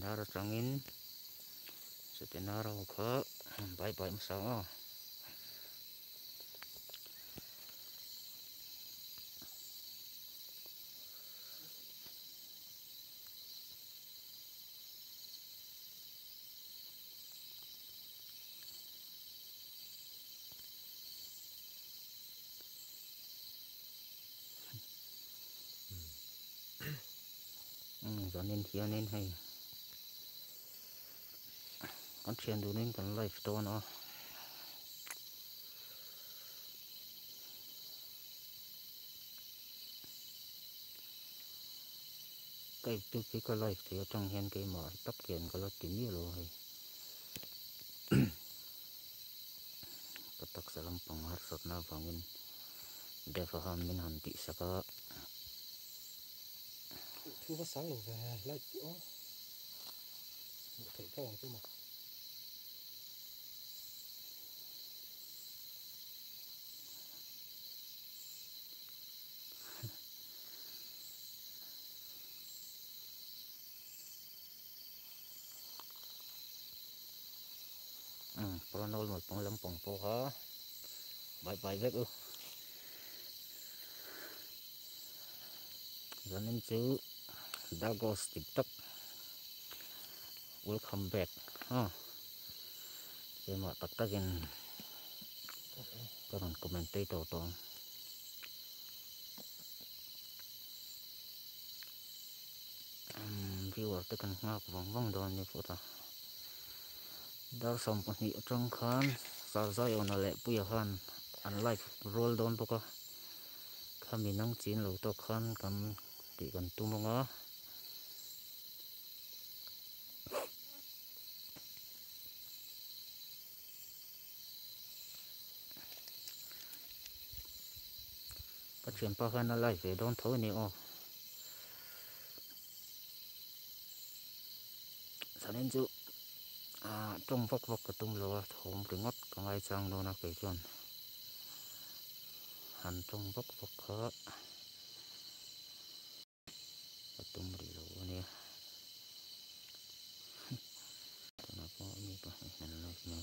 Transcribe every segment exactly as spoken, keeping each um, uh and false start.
nara trangin sẽ tên nara khó bye bye mà sao ừ, cho nên kia nên hay con chuyện đủ nên con live to nó cái cái cái cái live thì ở trong hiện cái mà tóc kiện có là tím nhiều rồi patak salam panghar sotna bangin defaham min hanti saka thu có sáng lầu về lại chỗ thấy theo chứ mà ừ pranol một pang lam pang po ha bye bye vek ư cho nên chữ Dagos TikTok welcome back ha cái mà tắc tắc in các bạn commentator to viewer tất cả ngạc vòng vòng đó như phụ ta dar som pa ni trong khan sar zai on ale puya khan unlike roll down boka khami nang chin lo to khan kam ti kan tumonga ka chen pa khan alai ve don tho ni o sanen chu à trong vok vok ka tum lo thom ringot ka ngai chang do na ke chon han trong vok vok kha ka tum ri lo ni na ko ni pa nan lo me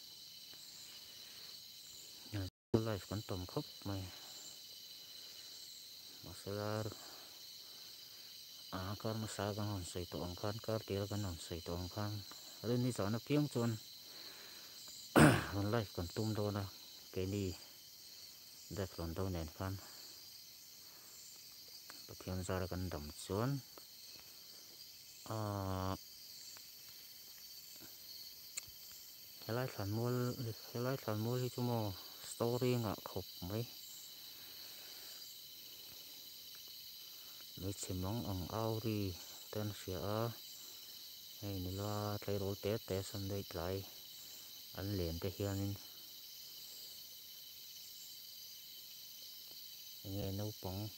life kan tom khop mai masalar à kar masa kan hon sei to ang khan kar tir kan hon sei to ang khan rin ni sa na piang chon hon life kan tum do na ke ni def lon do nen khan pathian zar kan dam chuan à helai than mol helai than mol hi chu mo story nga khop mai mấy chim mong ang ao ri tên xia hay ni la thay rol té té san đây lại anh liền tới hiền nghe nấu bóng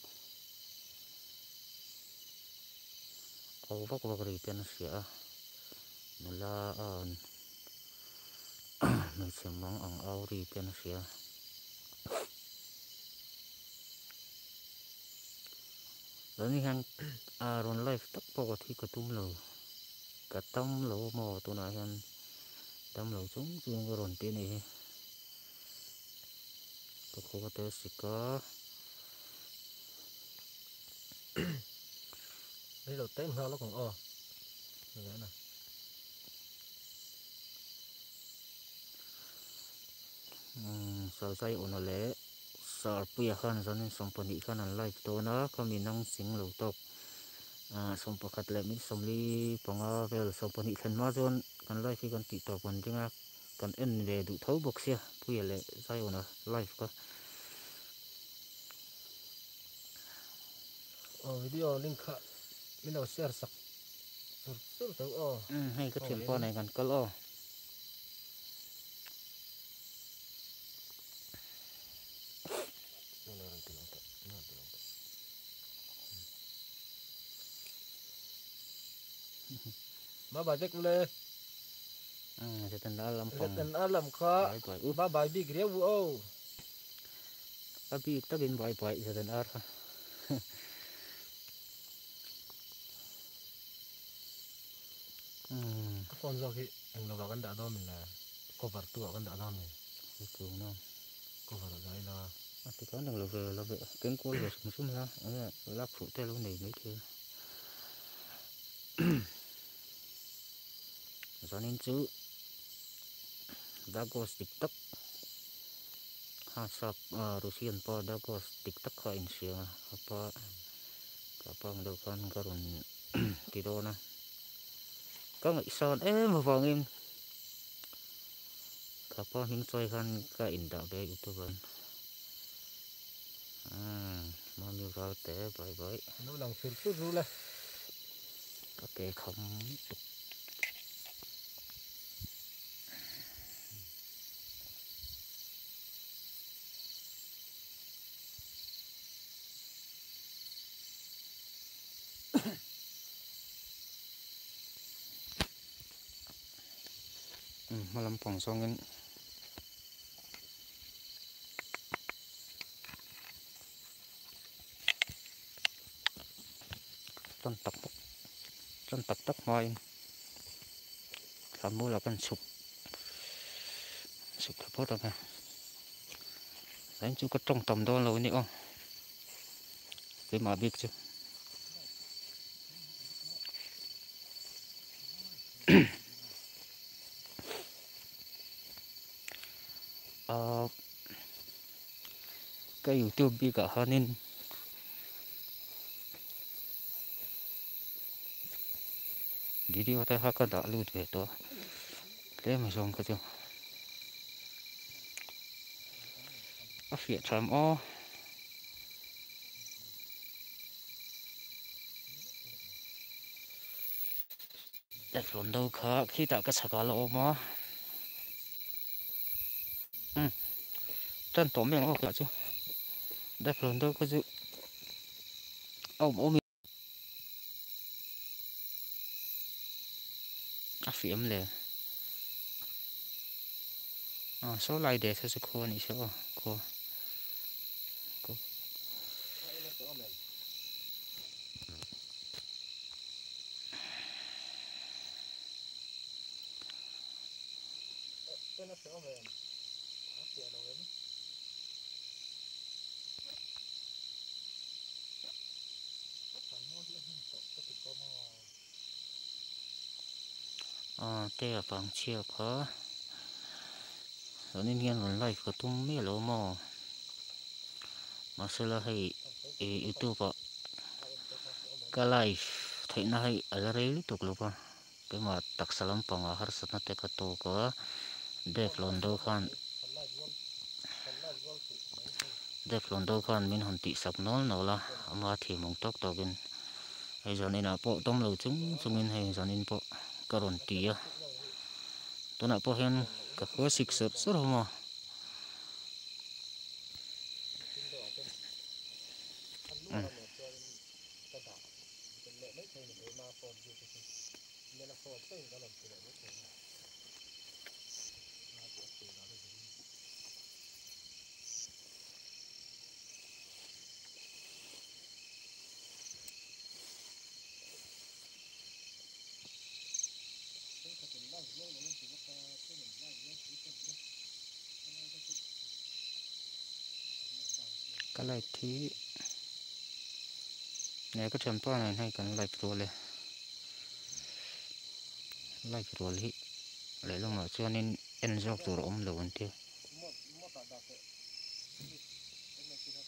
ô vóc vóc ri tên xia ni la an mấy chim mong ang ao ri tên xia rồi ni hang à ron life tắc bao thì cả tum lầu cả tâm lầu mò tụi này hang tâm lầu chúng riêng cái ron tên này có khó có thể xịt có đây đầu tên sao nó còn o như thế này sao sai ổn lẽ sao bây khan cho nên xong phần đi khan ăn live to nó có mình năng sinh lầu tộc à xong phần khát lệ mình xong đi bằng à về xong phần đi khan mà chọn cần live khi cần tị tộc còn chứ ngạc cần in về đủ thấu bọc xe bây lẽ sai ổn live có ờ video link khác mình đâu share sạc sửa sửa tới o hay cái chuyện con này cần có lo ba bài viết lên à thì tên đã làm viết phòng tên ăn làm khó bài bài úp ba bài bị ghé vu ô tapi kita bin bài bài thì tên ar ừ cái con do khi anh nó vào cái đã đó mình là cover tua cái đã đó mình cái kiểu nó cover đấy là à thì có năng lực về là về cái cô về sum sum la là phụ tay luôn này mấy kia cho nên chứ đã có tiktok ha sap rusian pa đã có tiktok kha in sia apa kapang do kan karun ti do na có ngai son em mà vòng em kapa hing soi kan ka in da be youtube à mà nhiều vào té bye bye nó làm phim chút rồi là các cái không ừ, mà làm phòng xong nên chân tắc tắc chân tắc tắc ngoài làm mua là con sụp sụp thấp bớt rồi nè đấy chú có trong tầm đó lâu nữa cái mà biết chứ ờ, cái youtube bị cả hơn nên video ta ha đã lưu về đó thế mà xong cái chứ ở phía trong ó đẹp lắm đâu cả khi ta cái sạc là ôm á ừ chân tóm miệng ok chứ đẹp lắm đâu cái chứ ôm ôm ở phía em lệ à số lại để cho sự khô này số khô khô cái nó sẽ về nó sẽ đâu đấy phần nó sẽ không tốt cái tự có mà à thế là bằng chia có rồi nên nghe lần lại có tung mấy lỗ mò mà sẽ là hay youtube ạ cái live thấy nó hay ở đây liên tục luôn à cái mà tắc salam pang à har sát nát cái tổ có đẹp lon đâu khan phần lại vô phần lại vô sự mấy thôi đẹp lon đâu khan mình hòn tị sạc nón nào là mà thì mong tóc tóc cái hay giờ này là bộ tông lâu chúng chúng mình hay giờ nên bộ cái ròn tị à tôi nãy bộ hen cái khó xịt sợt sớt không à tin đó cái ăn lúa là một cho cái đảo cái lệ mấy thôi để mà phòn gì cái gì nên là phòn xây cái làm cái lệ mấy thôi mà cái cái đó thì cái cái cái lại vô nó lên thì nó cái cái mình lại vô cái cái cái cái này thì này cái tempo này hay cần lại proเลยlại proเลยlấy luôn mà cho nên en dọcตัวอมเลยวันที่ một một tạ đạp cái cái này kia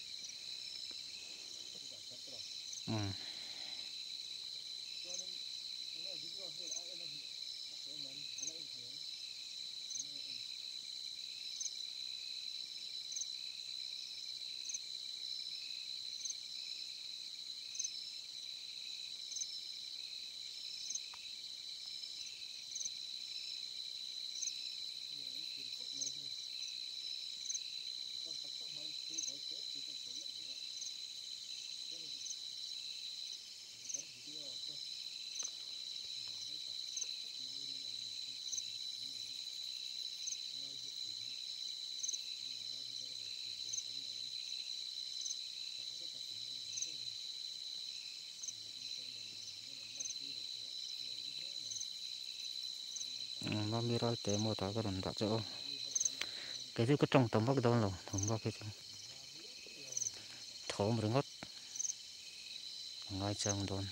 cái đạp cái đó ừ cho nên cái này video hơi ai em thì các cái mình anh ấy thấy mà mi ra té mua ta cái đòn đã chỗ cái thứ có trong tấm bắc đâu rồi tấm bắc cái trong thổ một ngót ngay trong đòn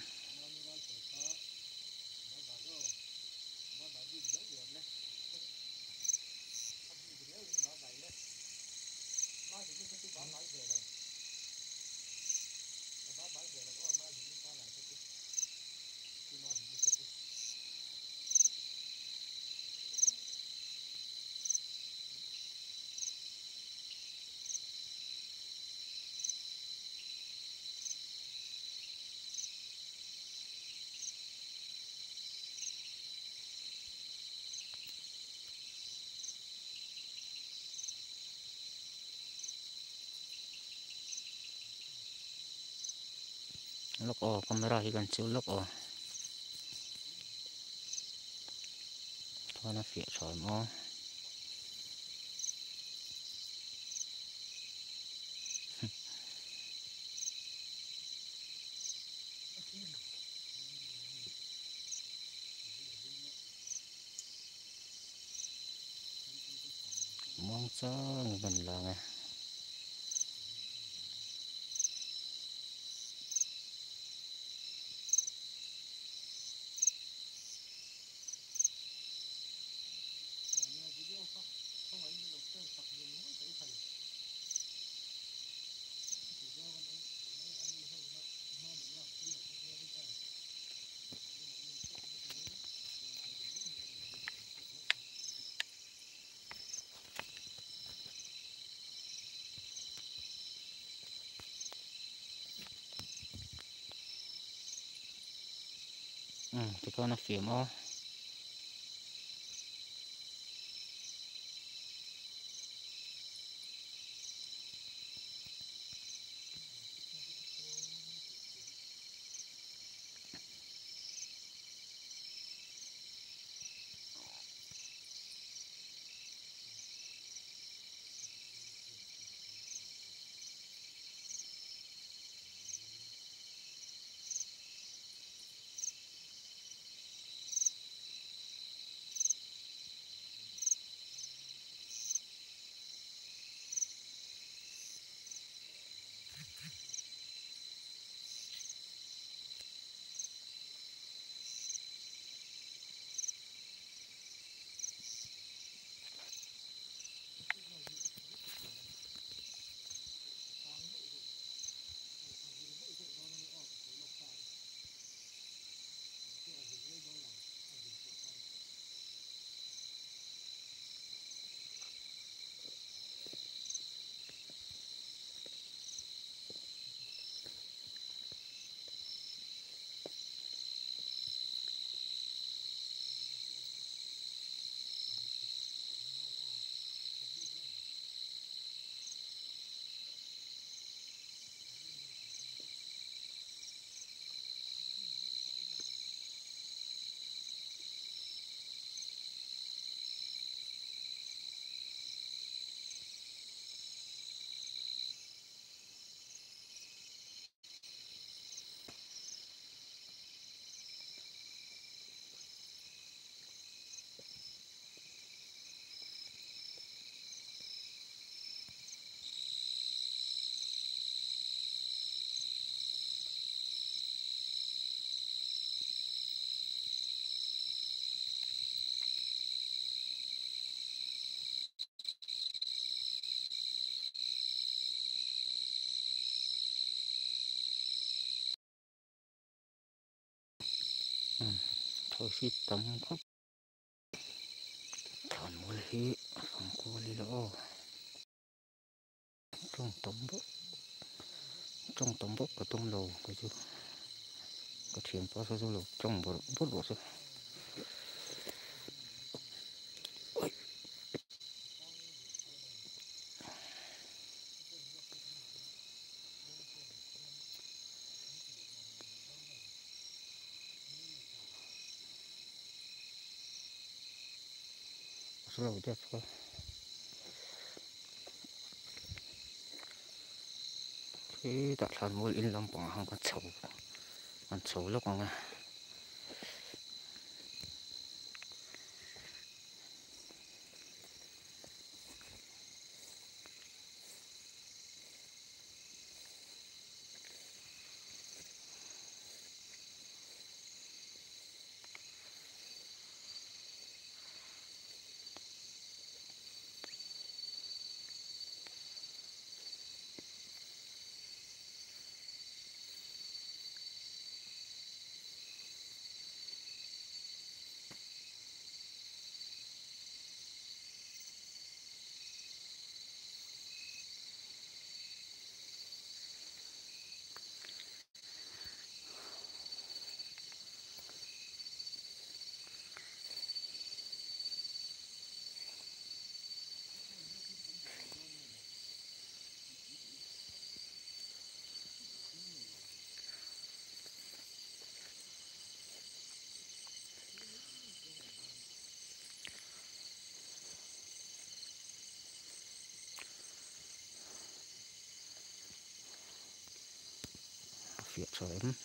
lúc ở camera thì gần chiếu lúc ở thôi nó phía sỏi mó mong cho mình là nghe ừ thì con nó phía mó ừ. thôi xí tấm khóc thằng mua lý phòng cô lý lỗ trong tấm bốc trong tấm bốc cả tông đầu cái chú có chuyện bao số lục trong bộ bút bộ số số đầu đẹp quá thế tại sao mua in lắm bằng hàng con sầu con sầu lúc mà phiệt cho em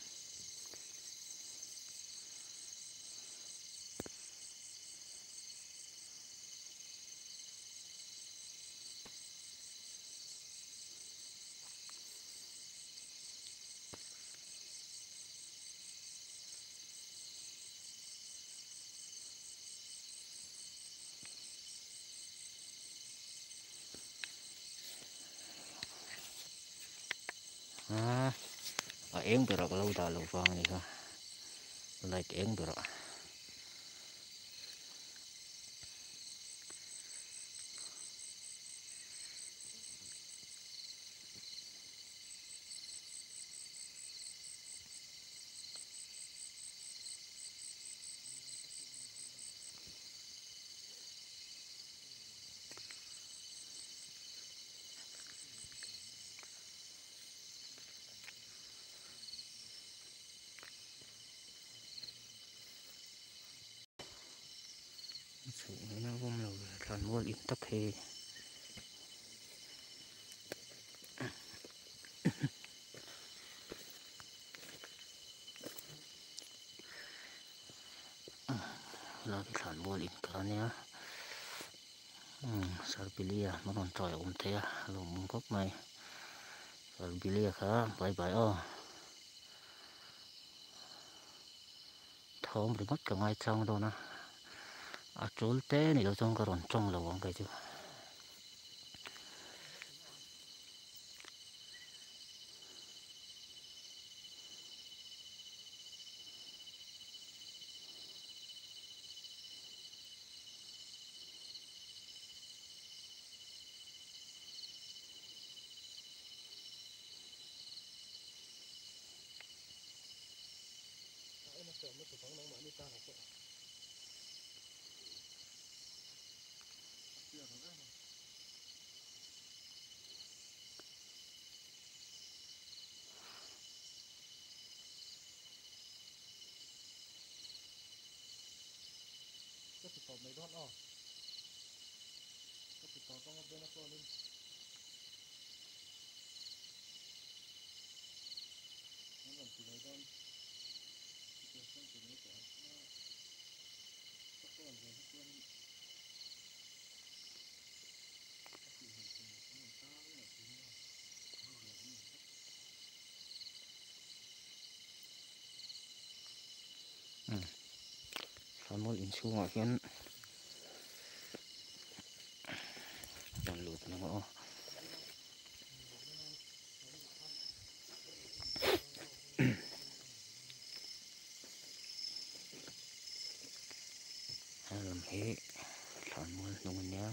à ở em bự rồi lâu ta lâu vàng này cơ lại em bự rồi sự nó cũng là toàn mua ít tóc hề là toàn mua ít cả nhá sarpilia mà còn trời ôm thế à lồng mông cốc mày sarpilia khá bye bye ô thơm thì mất cả ngay trong đâu nè à trốn té này đâu trong cái ròn trong là cái chứ em sợ mất cái thằng nó mà đi ta là sợ chưa thằng đó cái tàu này đó ọ cái tàu con bên nó con lên nó làm gì đấy đâu cái con chỉ mấy cái nó các con rồi các con toàn mua ít xu ngoại khiến toàn lụt nó ngõ làm hết toàn mua nông nhá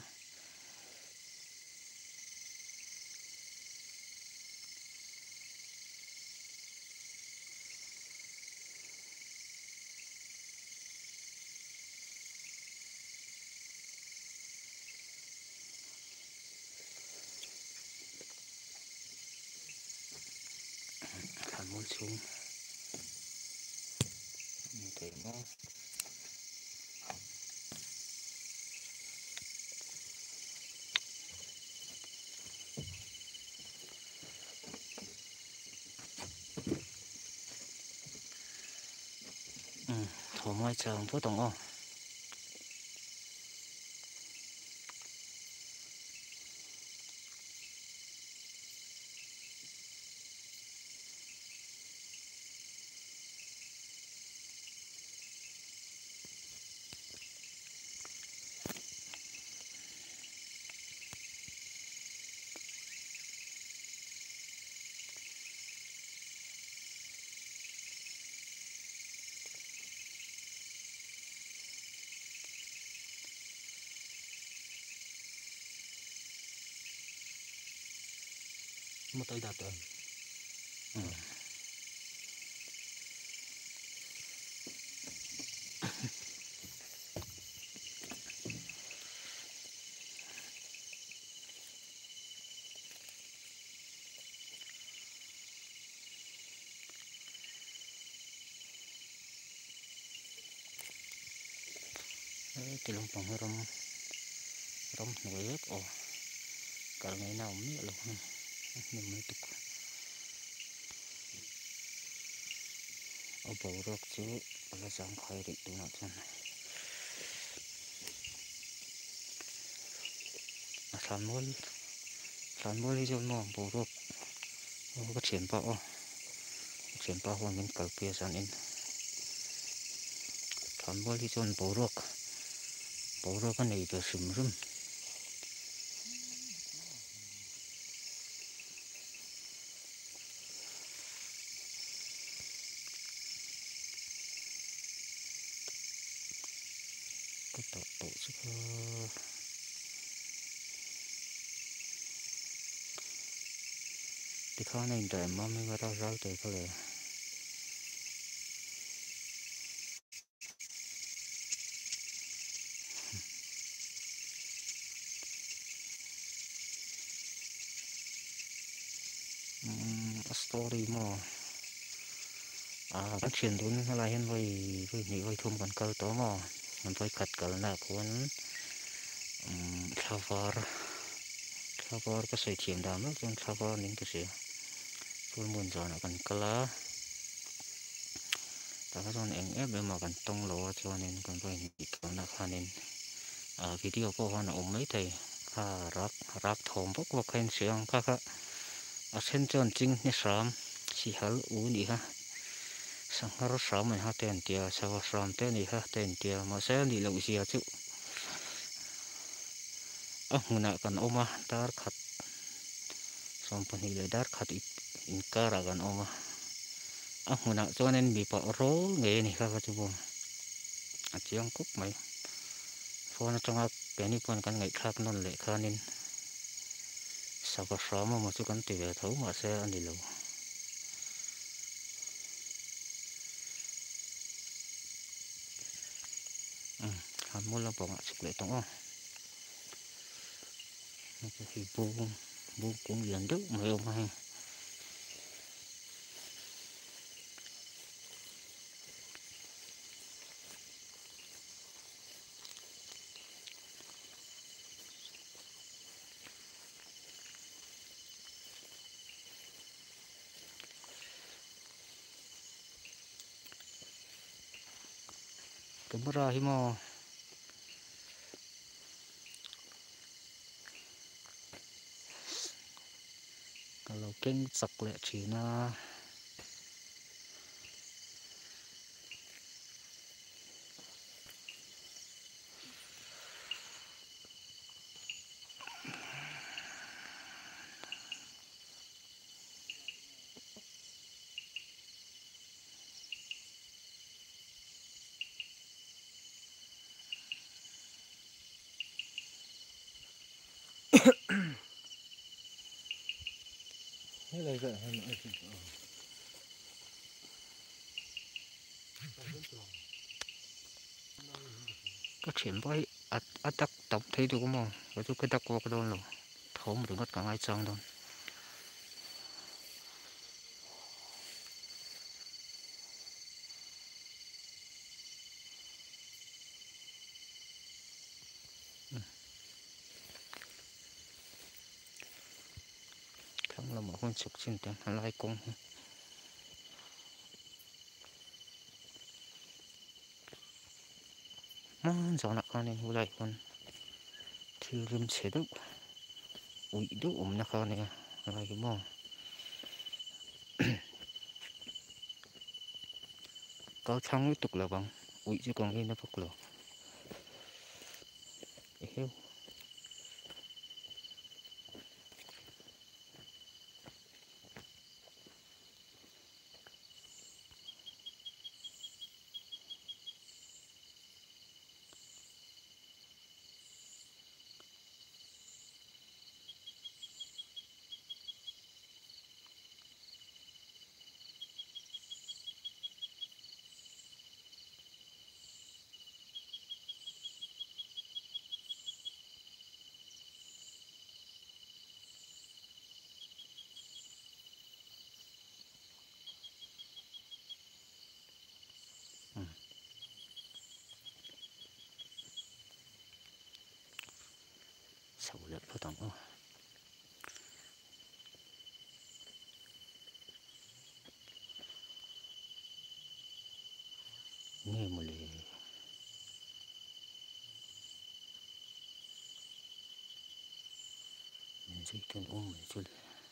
toàn mua xuống thế nó thổ mai trường phố tổng ô một tay đặt rồi ừ. cái lồng bóng rong rong người ồ cả ngày nào cũng biết luôn nhưng mới tục ở bộ rốc chứ là dạng khai định tụ nó chân sản môn sản môn đi cho nó bộ rốc có triển bao triển bao hoa mình cầu kia sản in sản môn đi cho bộ rốc bộ rốc cái này được sừng râm cái tổ tổ chức thì khó này để mà mình vào đó rau tới cái này story mà à phát triển đúng là hiện với với những với thùng còn câu tố mà mình phải cắt cái là cuốn cover cover cái sợi chìm đam đó trong cover những cái gì cuốn muốn rồi nó còn cái lá ta có trong anh ép để mà còn tông lỗ cho nên còn phải những cái là khá nên à video của họ nó ổn mấy thầy à rap rap thòng bốc bốc khen xiang các các à sen tròn chính như sắm chỉ hal u đi ha sang haro sắm mình ha tên tia sao sắm tên đi ha tên tia mà sẽ đi lâu gì chứ ah nguna kan oma dar khat sampan hile dar khat inkara kan oma ah nguna chuanin mi pa ro nge ni kha ka chu bom a chiang kup mai phone atanga peni pon kan ngai khak non le khanin saka sama ma chu kan ti ve thau ma se ani lo um han mola ponga chik le tong hi bu bu cũng liền đức mai ông hay cái bữa ra hi mo kalau kinh sặc lệ chỉ na thế này vậy hay nữa thì cái chuyện vậy à à tắc tập thấy được không cái chú cái tắc qua cái đó rồi thấu một đứa ngắt cả hai trang đâu thằng là một con sục xin tiền lai công mà giờ nãy con này lại con thì rim chế độ ui độ ổn nãy con này lại cái mò có thằng ấy tục là bằng ui chứ còn cái nó phục là hiểu sầu lợn có tổng không chỉ tên ôm mình chút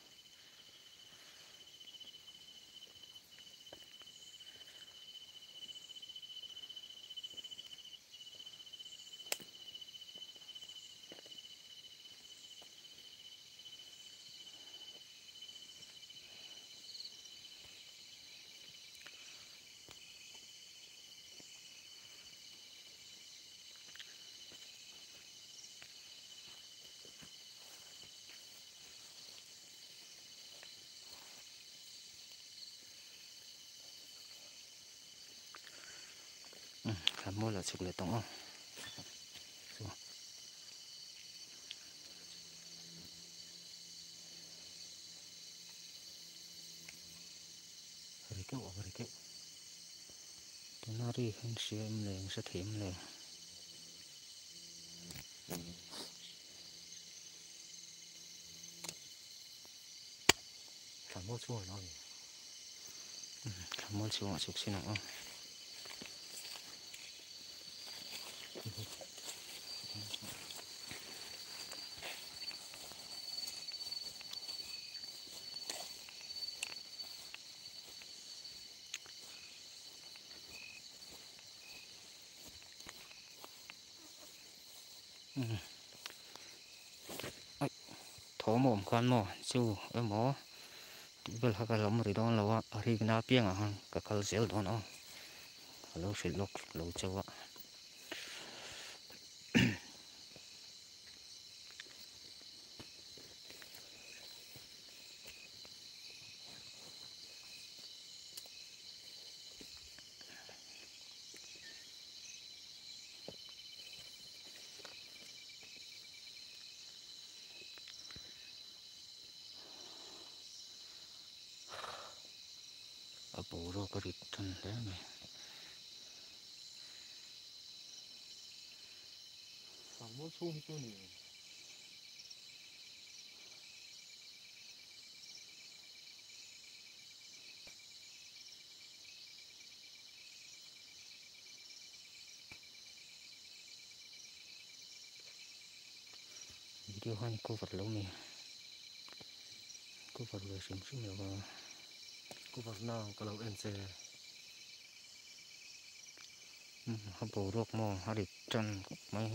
làm mua là sụp lại tổng không cái quả cái cái nó đi hình xem lên sẽ thêm lên làm mua chua nó làm mua chua sụp xin nào thổ mồm con mò chu ở mỏ bây giờ cái lồng rồi đó là ở đây cái nắp biển à cái cái dẻo đó nó lâu xịt lốc lâu châu ạ ở bộ rồi có rít thân đấy này làm mua chua chua nhiều video hơn cô vật lâu nè cô vật về xem xem nhiều cô vật nào có lâu em sẽ họ bộ rồi mò họ rít chân mấy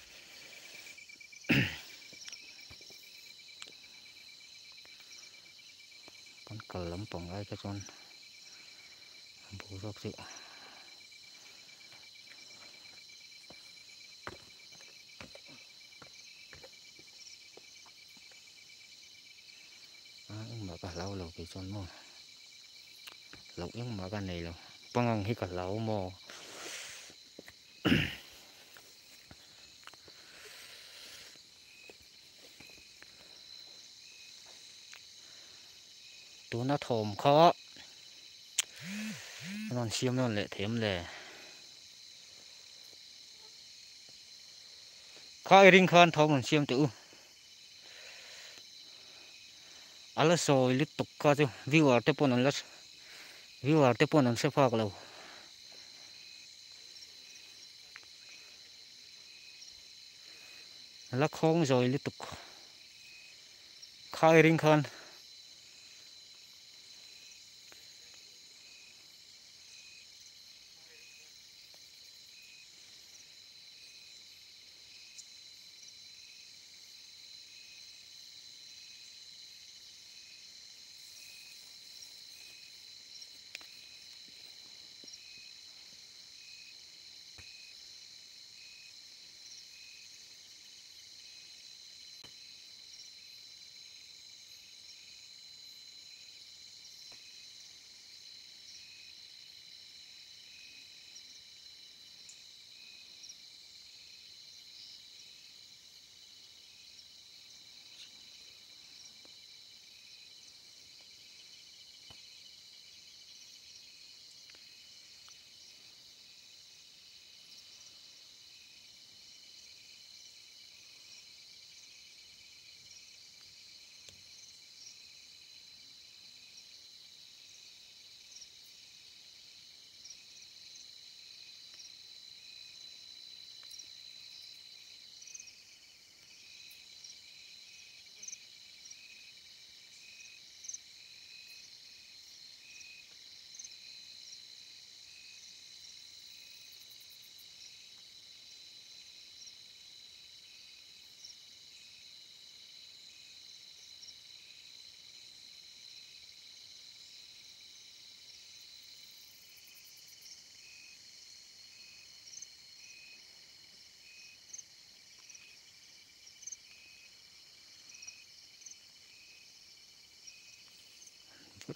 con cờ lắm bỏng ai cái con bộ rồi chịu mà cả lâu lâu cái con mò lâu nhưng mà cái này là băng hay cả lâu mòตัวน่าถมเขานอนเชี่ยมนอนเละเทมเลยเขาไอริงคานทอมนอนเชี่ยมตัวอะไรโซ่ลิตุกเขาจูวิวอาร์เตปนนลัสวิวอาร์เตปนนเสพากเราลักของโซ่ลิตุกเขาไอริงคาน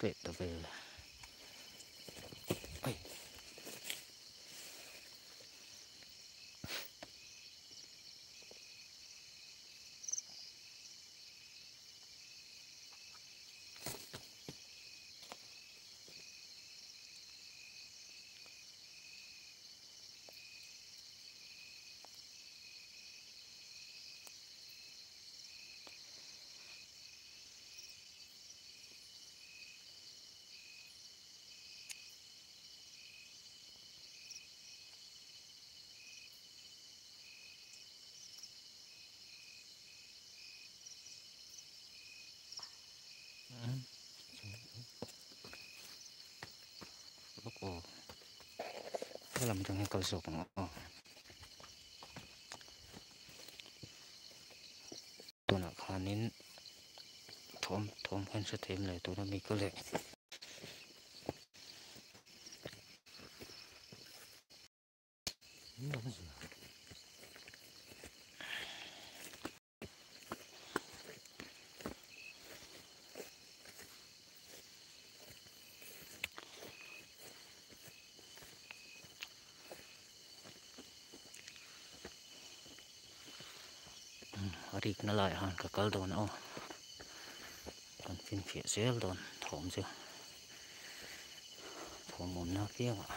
rệt tao về ơi ồ cái làm trong cái cầu sộc nóตัวหนักขานิ้นทอมทอมกันสะเต็มเลยตัวนั้นมีก็เลยอดีตนั่นแหละฮะก็เกิดโดนเอากันฟินเฟียเสียโดนถมเสียถมมุมหน้าเปี้ยงอ่ะ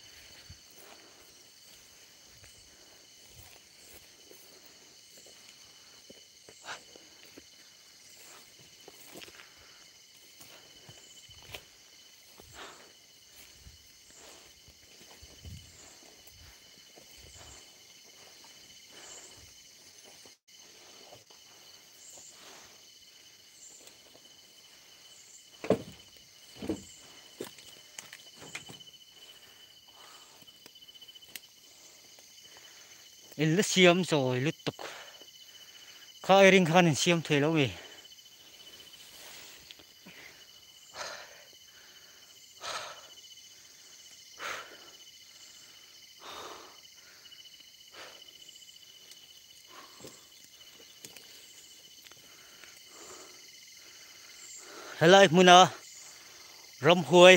เอ็นละเสียมโอยลุดตกข้าเอริงขันเสียมเทแล้วเว้ยเฮ้ยมึงนะรำหวย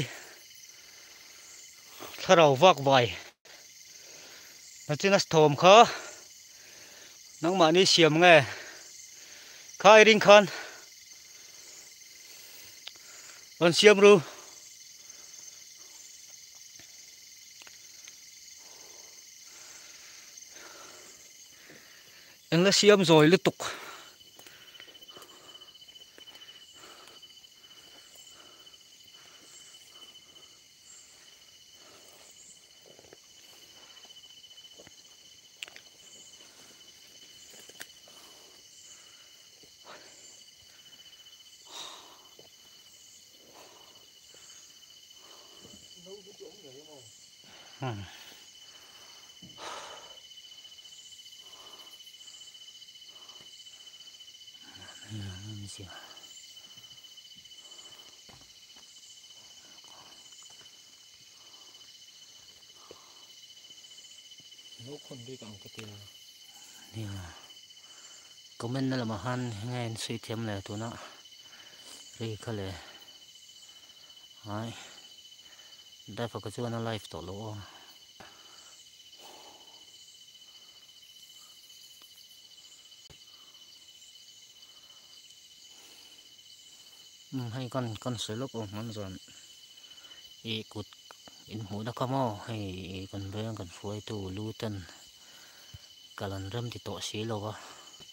ถ้าเราวักไว้นั่นจะนัดถมเขาน้องมานี่เสียมไงข้าเอริงขันวันเสียมรู้เอ็นละเสียมโอยลุดตกอืมนี่สิลูกคนด้วยกันก็เตียวเนี่ยก็มันนั่นแหละมาหันไงสุดเทียมเลยตัวน่ะรีเขาเลยไอ้ได้พอก็จะวันไลฟ์ต่อโลให้ก้อนก้อนสวยลูกมันส่วนอีกุดอินหูนักขโมยให้กันเรื่องกันฟวยตู้ลูตันกำลังเริ่มติดต่อสีแล้ววะ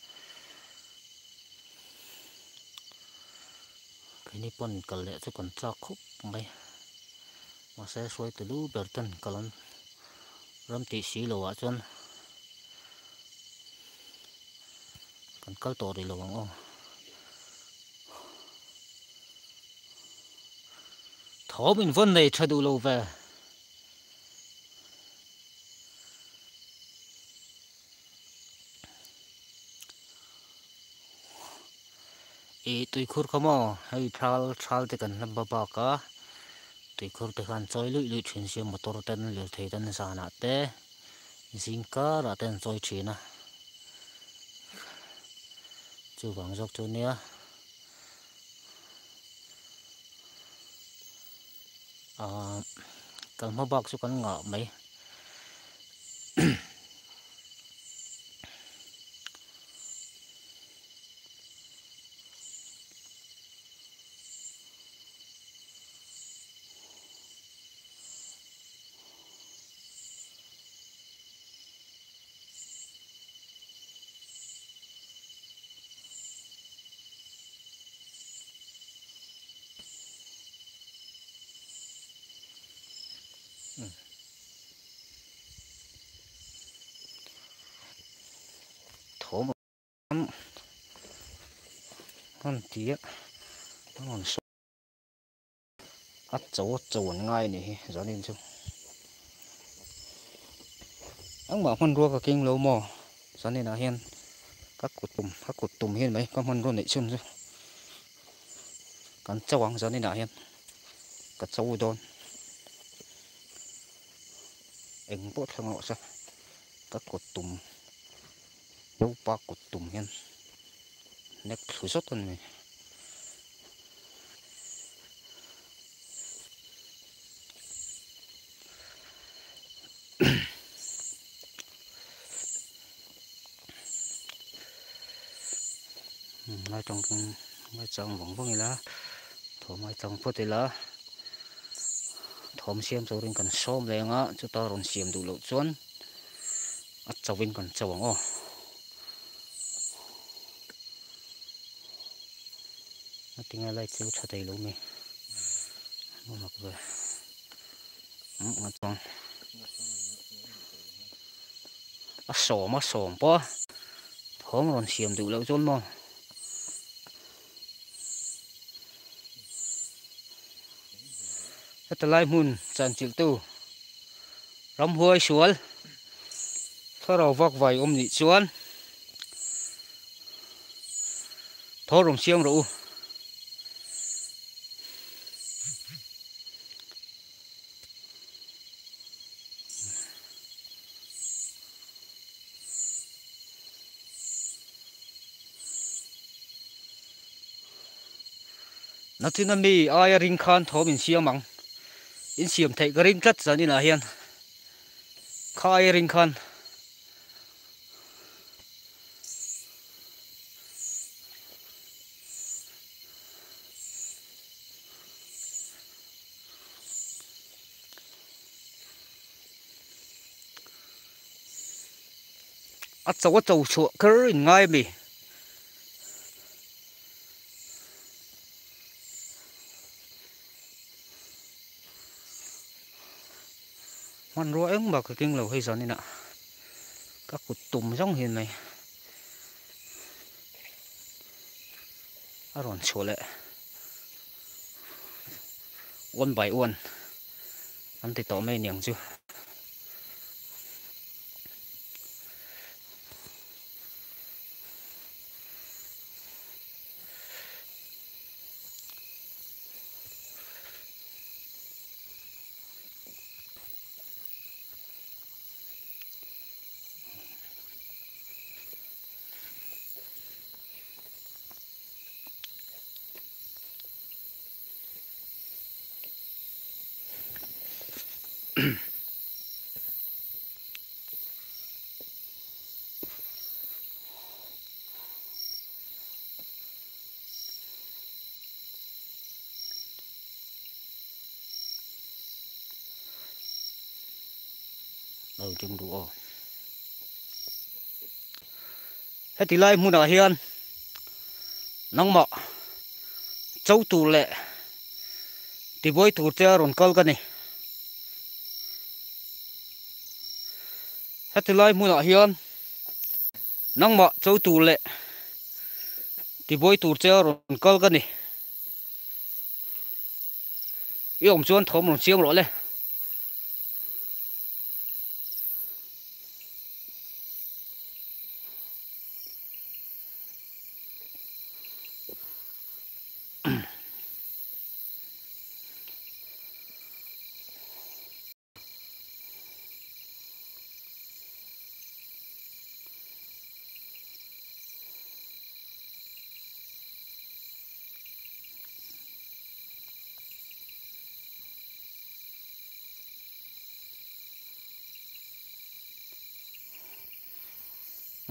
cái này pon cần lẽ sẽ còn cho khúc mấy mà sẽ xuôi từ lú bờ tân cả lần ram tị xí lồ ạ chân còn câu tổ đi lồ bằng ô thỏ mình vân này cho đủ lồ về ý tụi khur không mò hay trao trao thì cần làm baba cả tụi khur thì cần chơi lụi lụi chuyển xem một tổ tên lụi thấy tên sao nè té dính cá là tên chơi chuyện à chú vàng dọc chỗ nia à cần mà bác số con ngọ mấy thổ một lắm con tía nó còn số ắt chấu chấu ngay này gió nên chứ ông bảo con rùa cái kinh lâu mò gió nên là hiền các cột tùm các cột tùm hiền mấy con con rùa này chung chứ con trâu ăn gió nên là hiền các trâu đòn anh bớt không ngọ sao các cột tùm dấu ba cột tùm hiền nét thử sốt luôn này ngay trong ngay trong vòng vòng này là thổ ngay trong phút thì là thom xiêm rồi cần xôm lên á cho ta còn xiêm đủ lộ chuan ắt cháu vinh còn cháu ngô nó tiếng lại chiếu cho thấy luôn mi nó mặc về ngắt con á sổ mà sổ po thom còn xiêm đủ lộ chuan mà cái lại mun chân chịu tu rắm huôi xuống thở đầu vác vài ôm nhị xuống thở rồng xiêm rượu nó tin là mi ai ring khan thở mình xiêm măng in xiêm thấy cái ring cất ra đi là hiền khai ring khan ắt cháu ắt cháu chuột cứ ngay mi con rùa ấy bảo cái kinh lầu hay giòn này nè các cột tùm giống hiền này à ròn chỗ lệ uốn bảy uốn ăn thì tỏ mê niềng chưa đầu chung đủ hết thì lại mua nào hiền nông mọ châu tù lệ thì bôi tù treo rồn câu cái này hết thì lại mua nào hiền nông mọ châu tù lệ thì bôi tù treo rồn câu cái này yêu ông chuan thôm một xiêm rồi lên Ừ.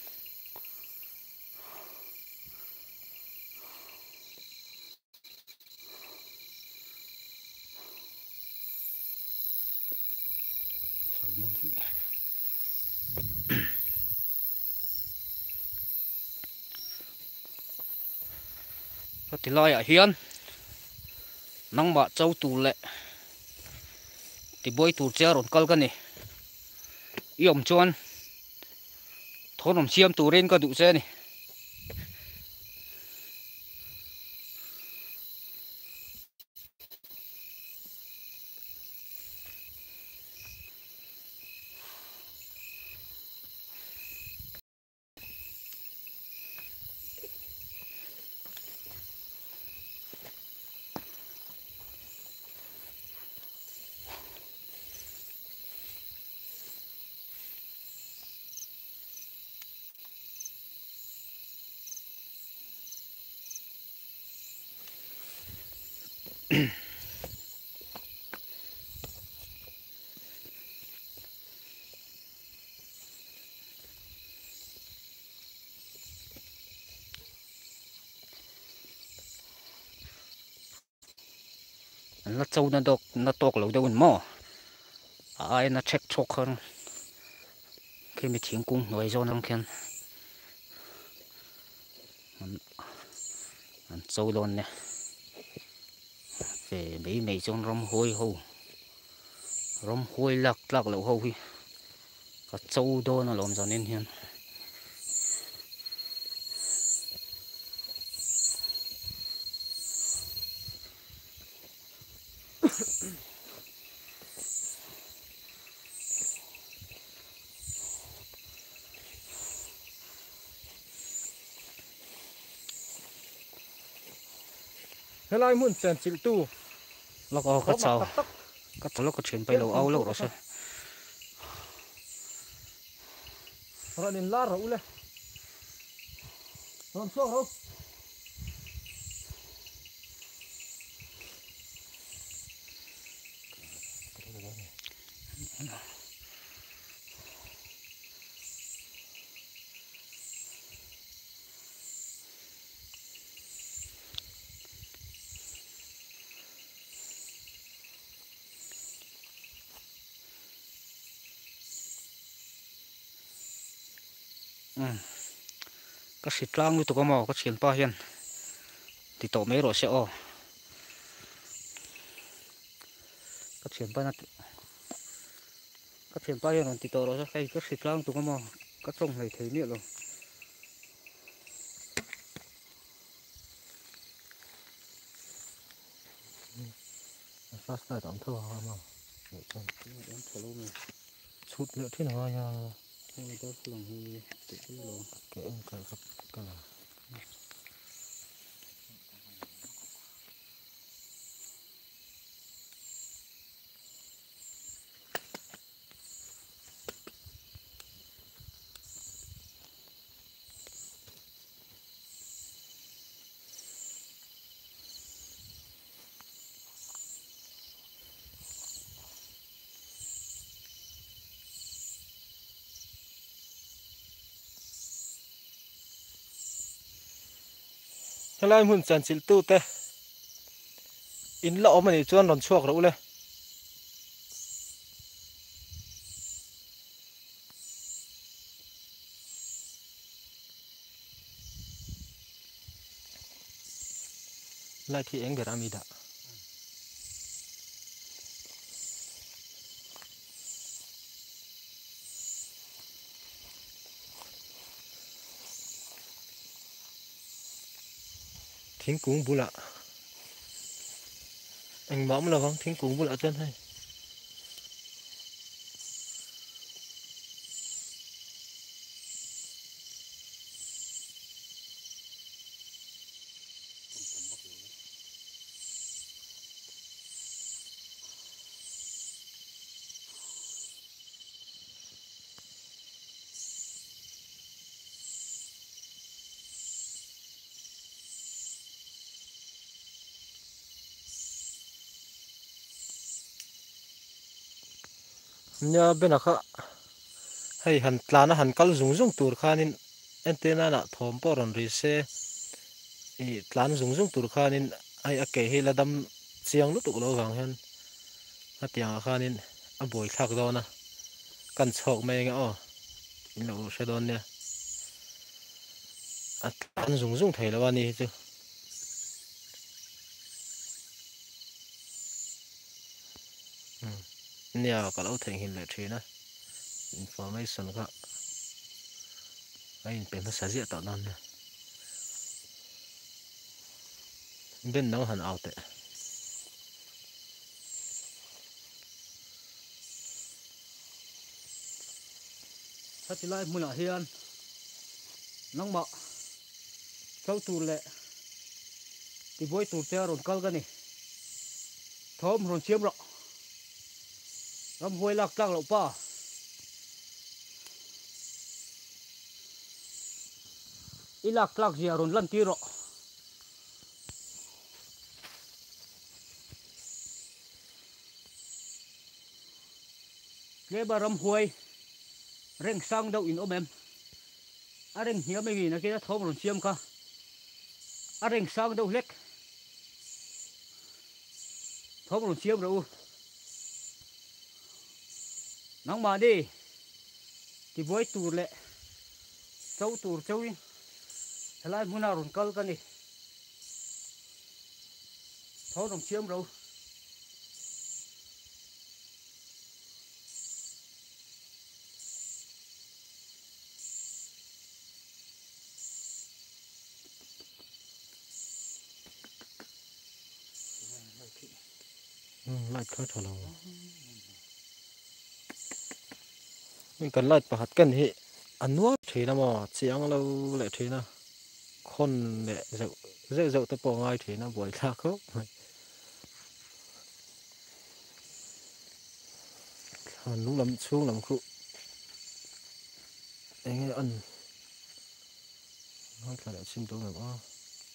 Thì loi ở hiên nắng bạ châu tù lệ thì bôi tù che rộn câu cái này yểm chuan thôn làm xiêm tù lên có đủ xe này nó trâu nó độc nó tộc lâu đâu mò ai nó check chok hơn khi mình thiên cung nói cho nó khen trâu luôn nè về mấy mấy trong rong hôi hầu rong hôi lạc lạc lâu hầu có trâu đô nó làm cho nên hiền thế lại muốn xem chịu tu nó có cắt sao cắt sao nó có chuyển bay lâu âu lâu rồi sao rồi nên la rồi ule làm sao không cái xịt lang như tụi có mò cái chuyển pa hiền thì tổ mấy rồi sẽ o cái chuyển pa cái chuyển pa hiền thì tổ rồi cái cái xịt lang tụi có mò cái trông này thấy miệng rồi phát tài tổng thơ mà chút chút nữa thế nào nha thôi đó lòng thì tự cái lòng cái anh cái cái cái là thế lại muốn xem chịu tu te in lọ mà để cho nó chuộc rồi ule lại thì anh để làm gì đã thiên cung bù lạ anh bấm là vâng thiên cung bù lạ chân hay nhớ bên nào khác hay han tlana han kal zung zung tur khanin antenna na thom poron ri se i tlan zung zung tur khanin ai a ke hi ladam chiang lu tuk lo wang hen atiang khanin a boi thak do na kan chok mai nga o in lo she don ne a tlan zung zung thei lo ani chu nia ka lo thei hin le thina information kha ai pe na sa zia ta nan ne bên nó hẳn ảo tệ sát chỉ lại mùi lạ hiền nóng mọ châu tù lệ thì với tù treo rồi câu cái này thơm rồi chiếm rồi lâm vui lạc lạc lậu pa ít lạc lạc gì rồi lần kia rồi nghe bà râm huôi reng sang đâu in ôm em à reng hiếm mấy gì nó kia thơm rồi chiếm cả à reng sang đâu lết thơm rồi chiếm rồi nóng mà đi thì với tù lệ châu tù châu đi thế lại muốn nào rồi câu cái này thơm rồi chiếm rồi lại khơi thở lòng mình cần lại bắt cần hi ăn nuốt thì nó mà chiang lâu lại thì nó khôn lệ dậu dễ dậu tới bỏ ngay thì nó buổi ra khóc lúc lắm xuống lắm khu anh ấy ăn nói là để xin tôi được không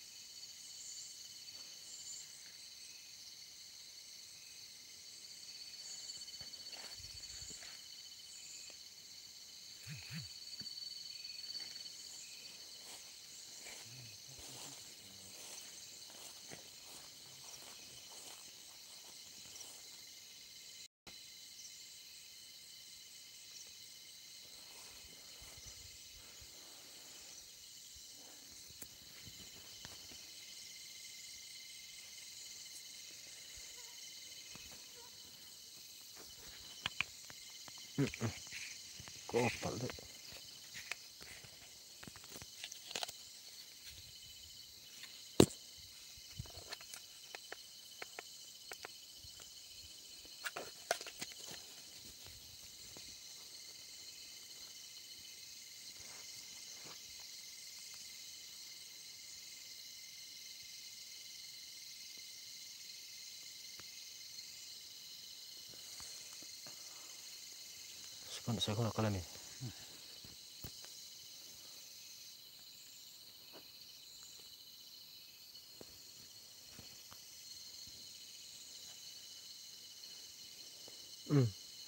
có phải đấy con sẽ không là con này ừ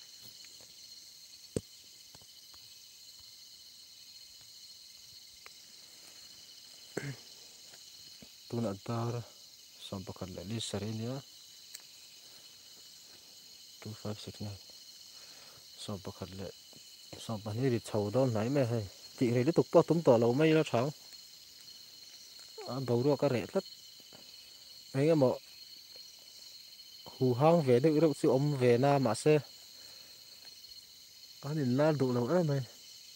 tu nak tar sampai kan lagi seri ni ya two five six nine sampai kan lagi sampai ni di chầu đó nãy mày hay chị này tiếp tục to túm tỏ lầu mấy nó sao à bầu rồi cái rẻ tất mấy cái mọ hù hang về được đâu sự ôm về na mà xe có nhìn na đủ lầu ấy mày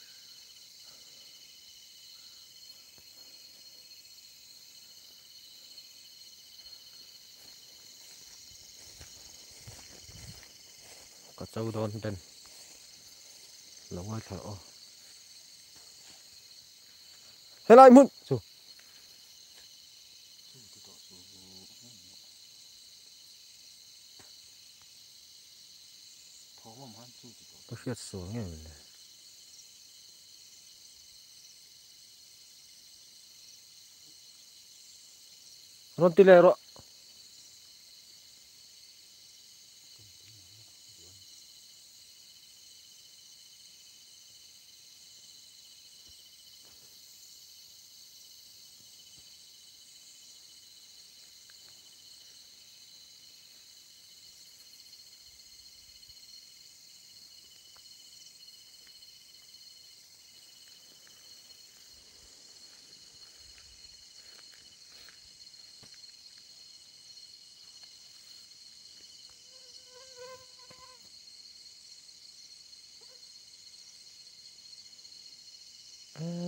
có trâu đòn trên lồng ai thở thế lại muốn chú có phiết xuống nghe mình ron tì lẹ rồi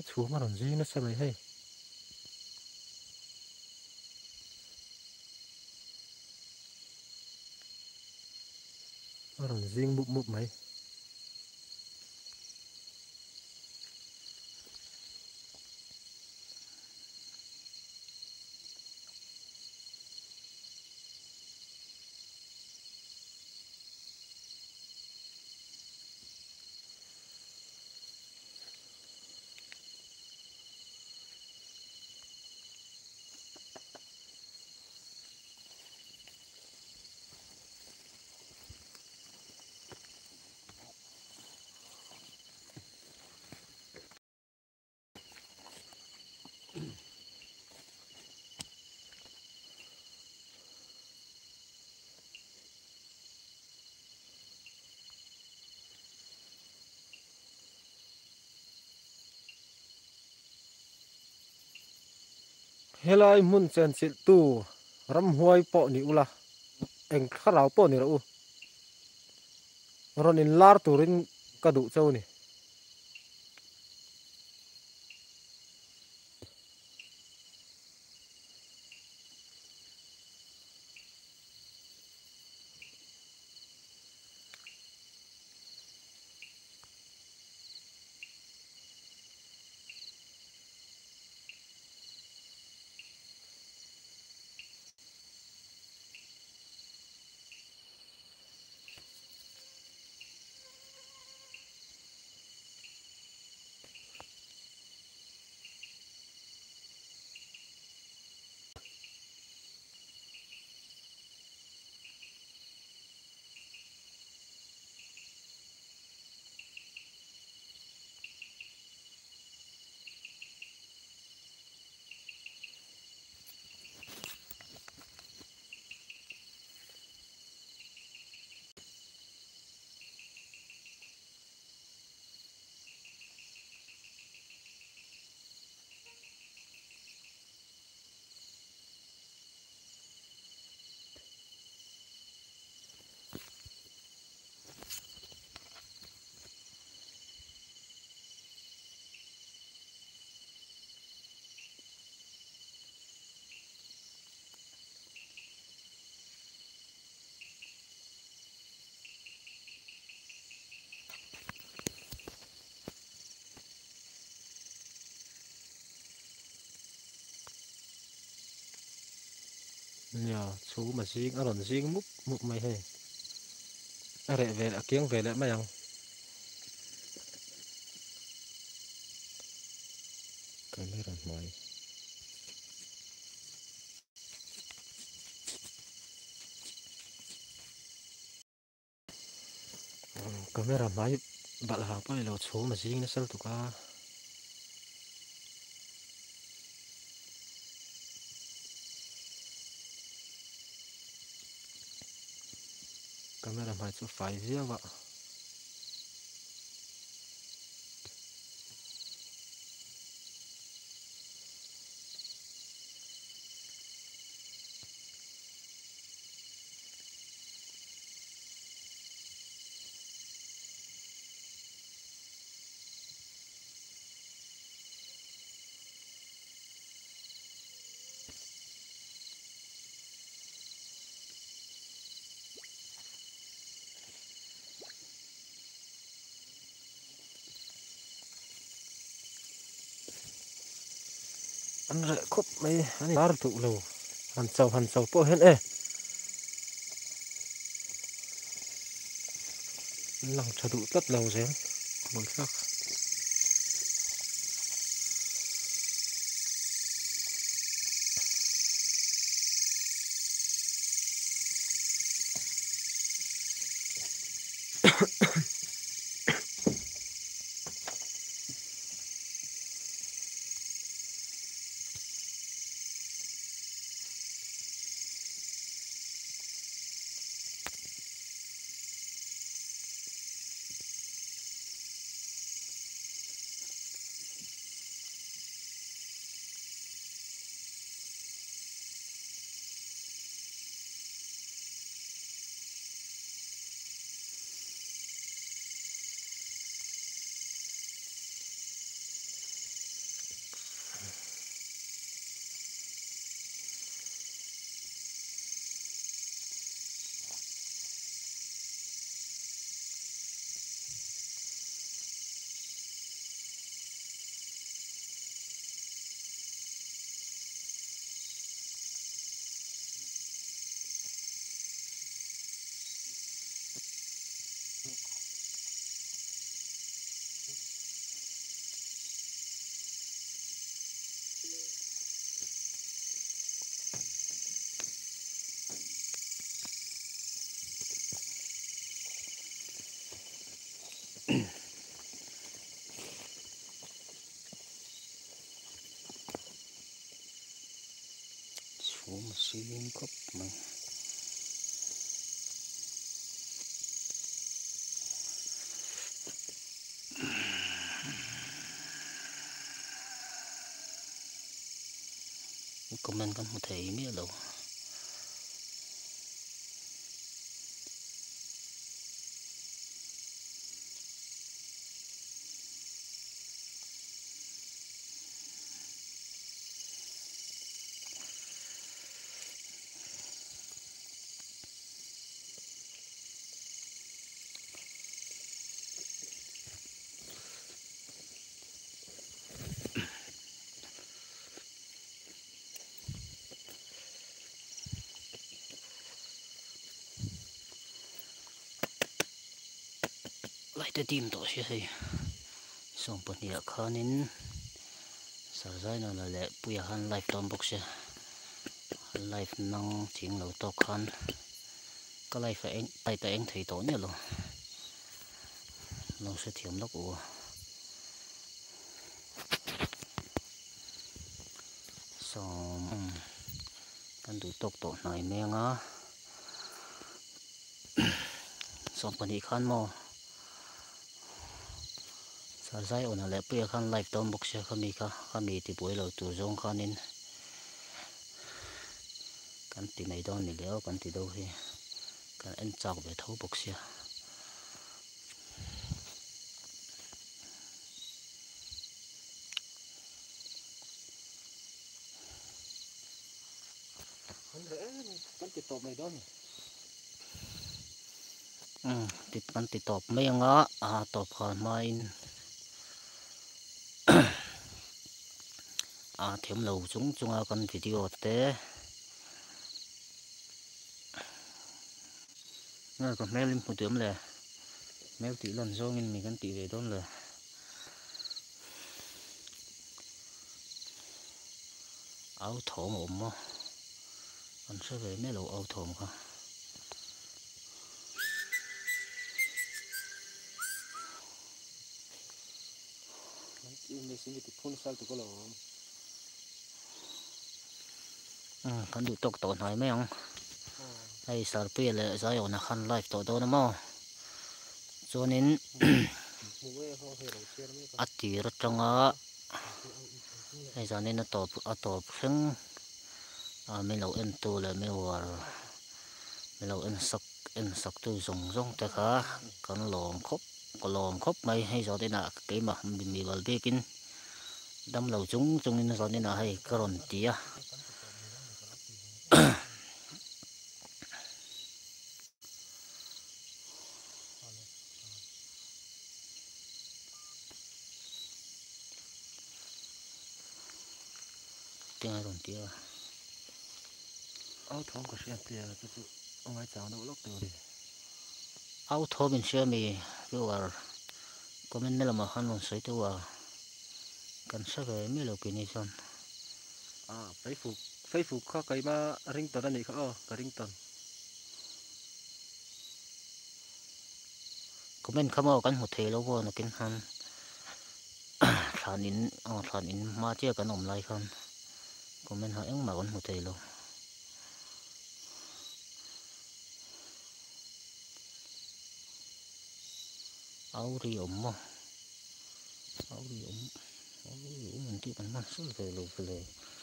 chú mà làm gì nó sao vậy hay mà làm gì mụp mụp mấy helai mun chen chil tu ram huai po ni ula eng kharau po ni ro ron in lar turin kadu chau ni nhà chú mà gì ở ron gì mụp mụp mấy hay ở đây về là kiếng về lại mấy ông camera máy camera máy bạn là bao nhiêu chú mà gì nó sao tụ ca camera máy chú phải gì vậy anh rẻ khóc mấy anh lar tụ lâu hắn sầu hắn sầu po hết ê lòng chờ tụ tất lâu rồi một khắc số một xin cấp mình comment kan một thầy mi lâu lại tới tìm tổ chứ hay xong bữa nay khá nín sao rồi nó là lẽ bây giờ han live tom box chứ live năng tiếng lâu to khan cái live phải anh tay tay anh thấy tổ nhiều luôn nó sẽ thiểm lắm của xong kan du tok to nai menga xong bữa nay khan mo sao rồi ona lẽ bây giờ khan live tom box chứ kami kha kami thì buổi lâu tu zong khanin kan ti mai don ni leo kan ti đâu hi kan en chak về thấu box chứ kan ti top mai don ừ ti kan ti top menga à top khan main à thiểm lâu chúng chúng à kan video te nghe còn mail một tiệm lệ mail tí lần do mình mình kan ti về don lệ áo thổ một mo anh sẽ về mấy lỗ áo thổ không ini sini tu phun sal tu kalau ừ kan du tok to nai mấy ông hay sar pe lệ sai ona khan live to do na mo cho nên ắt ti ra trong á hay cho nên nó top à top kheng à mấy lỗ en tu là mấy war mấy lỗ en sắc en sắc tu rong rong ta cả kan lom khop có lom khop mấy hay cho nên là cái mà mình bị vào bê kinh đâm lâu chúng chúng nên cho nên là hay còn tía tiếng ai còn tía áo thong có xem tiền tu tu ông ấy chàng đâu lúc từ đi áo thô mình xem mi cái war có mình là mà hắn còn sấy tu à cần sao về mấy lâu kỳ này son à Facebook Facebook khó cái mà ringtone này khó cái ringtone có mình khôngเอากันหมดเทแล้วว่านะกินหันฐานอินอ๋อฐานอินมาเจ้ากันอมไรคันก็mìnhหาเอ็งมากันหมดเทแล้วเอารีอมมั้งเอารีอมเอารีอมมันที่มันมันสู้เลยเลยเลย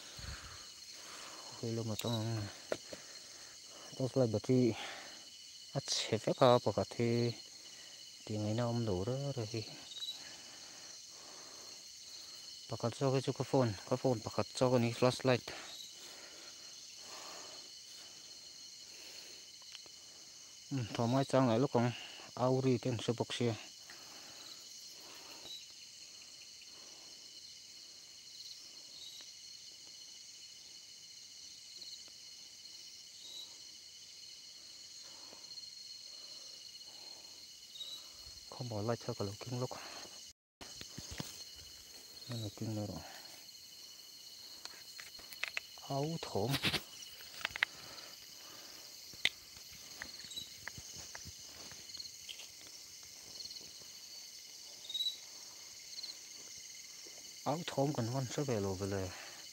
เลยมาต้องต้องใส่บัตรอัดเชฟก็ปกติที่ไงน้าอมดูแล้วเลยปกติก็จะก็โฟนก็โฟนปกติก็นี่ flashlight อืมทำไมจังไงลูกของเอารีเต็นสปอกเชียเขาบอกไล่เช่ากับลูกกิ้งลูกนี่ลูกกิ้งเลยหรอเอาโถม áo thôm còn ngon sẽ về lồ về lề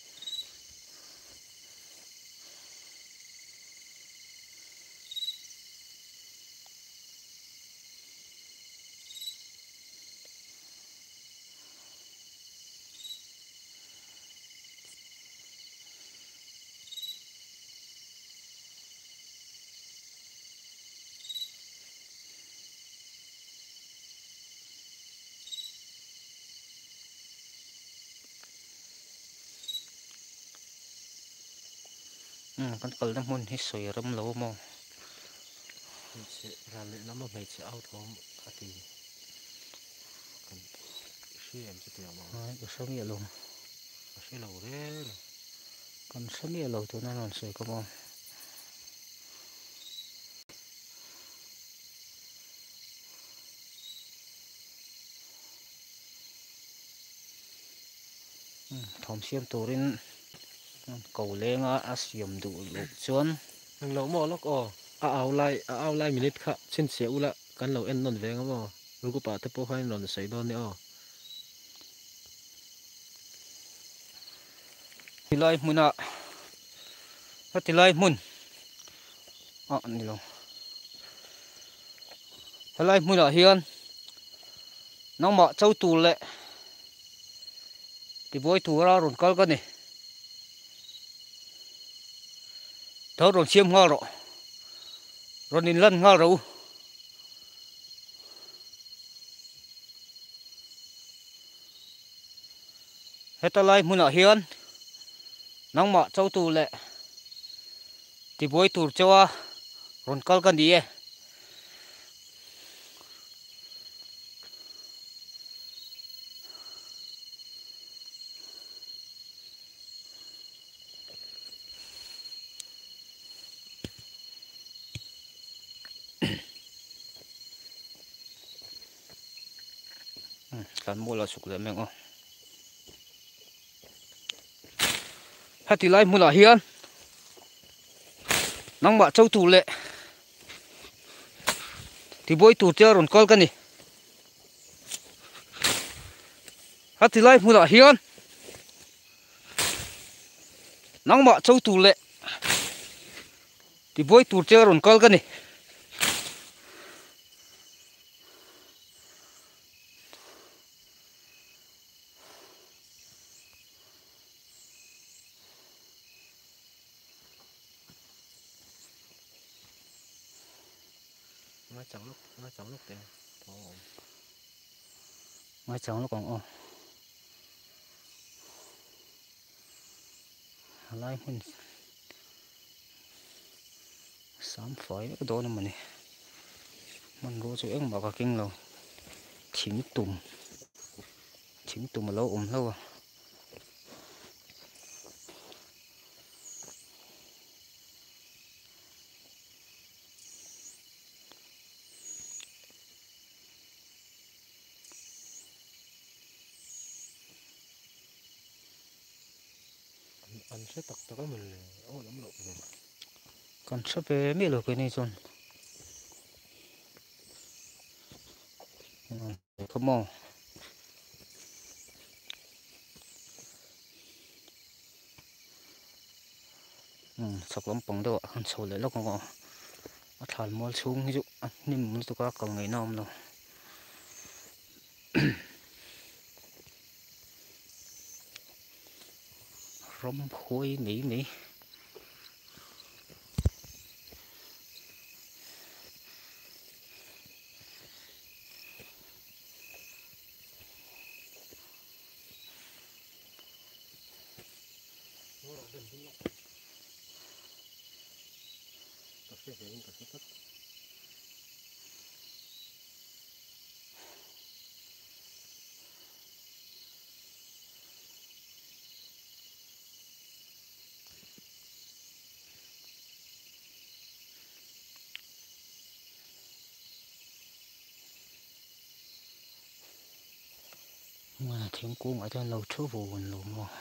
ừ con cờ nó muốn hít sôi râm lâu mò mình sẽ làm lệ lắm mà mình sẽ ao thom khá thì cần suy em sẽ tiểu mà đấy được sớm nhiều luôn suy lâu thế con sớm nhiều lâu tụi nó còn sôi có mò thom xiêm tù đến cầu lên á xiêm đủ lục chuan mình lâu mò lóc ồ à ao lại à ao lại minute khá trên xéo là cần lâu em non về ngắm mò rồi có bảo tiếp bao nhiêu non sấy đòn nữa thì lại muốn à thì lại muốn à này luôn thì lại muốn à hiền nó mọ châu tù lệ thì bôi tù ra rồi con cái này thở rồi xiêm ngao rồi rồi nhìn lần ngao rồi hết ta lại muốn ở hiền nong mọ châu tù lệ thì bôi tù cho rồi con cái đi kan mua là sụp lại mẹ ngon hết thì lại mua là hiền nong mọ châu tù lệ thì bôi tù cho rồi con cái này hết thì lại mua là hiền nong mọ châu tù lệ thì bôi tù cho rồi con cái này nó chẳng lúc nó chẳng lúc tiền mai cháu nó còn ô lại mình sám phổi cái đồ này mình mình rô chỗ em bảo cả kinh rồi chín tùm chín tùm mà lâu ổn lâu à anh sẽ tặc cho cái mình ô lắm lộn rồi còn sắp về mấy lượt cái này rồi không mò ừ sọc lắm bóng đâu ạ con sầu lấy lóc ngọ thàn mua xuống ví dụ nhưng mình tôi có còn ngày nom đâu rong khối nỉ nỉ cà phê về cà phê tắt mà thiên cung ở trên lầu thứ vườn luôn mà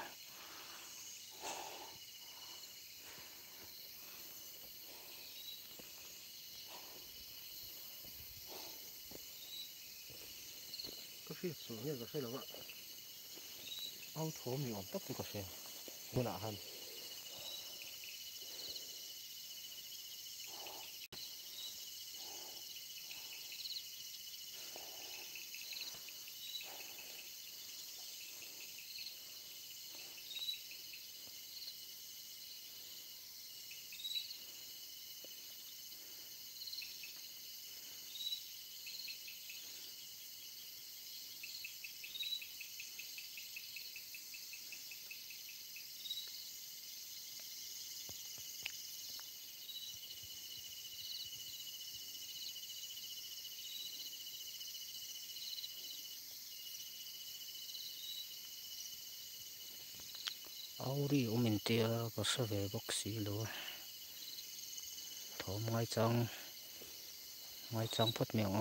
cà phê xuống như cà phê lắm ạ ao thố mi om tak tu ka she huna han auri umin tia ka sa ve bok si lo thom ngai chang ngai chang phot mèo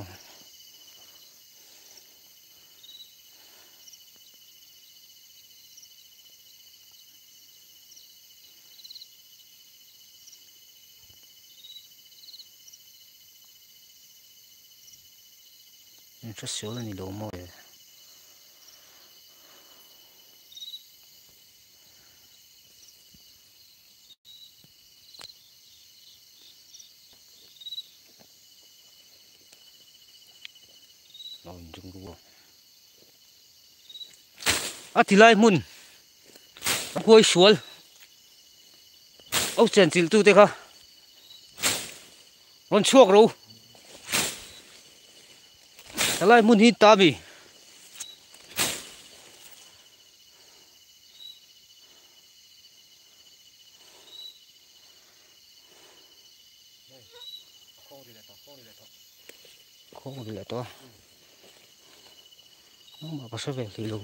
nên rất xíu là ni lo mồi rồi dừng luôn à thì lại mun quay xuống ốc chèn chịu tu thế cả còn chuộc rồi lại mun hít ta bị không đi lại to mà có sao về thì luôn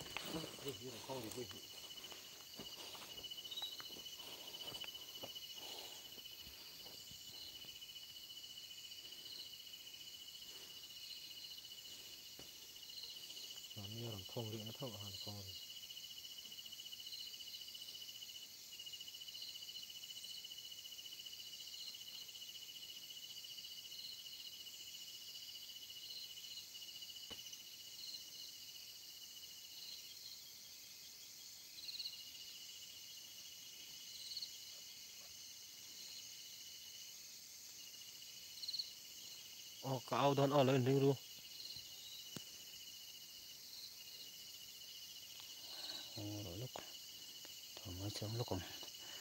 không điện nó thâu hàng con ô cả ao đón ở lên đi luôn rồi lúc thôi mới sớm lúc còn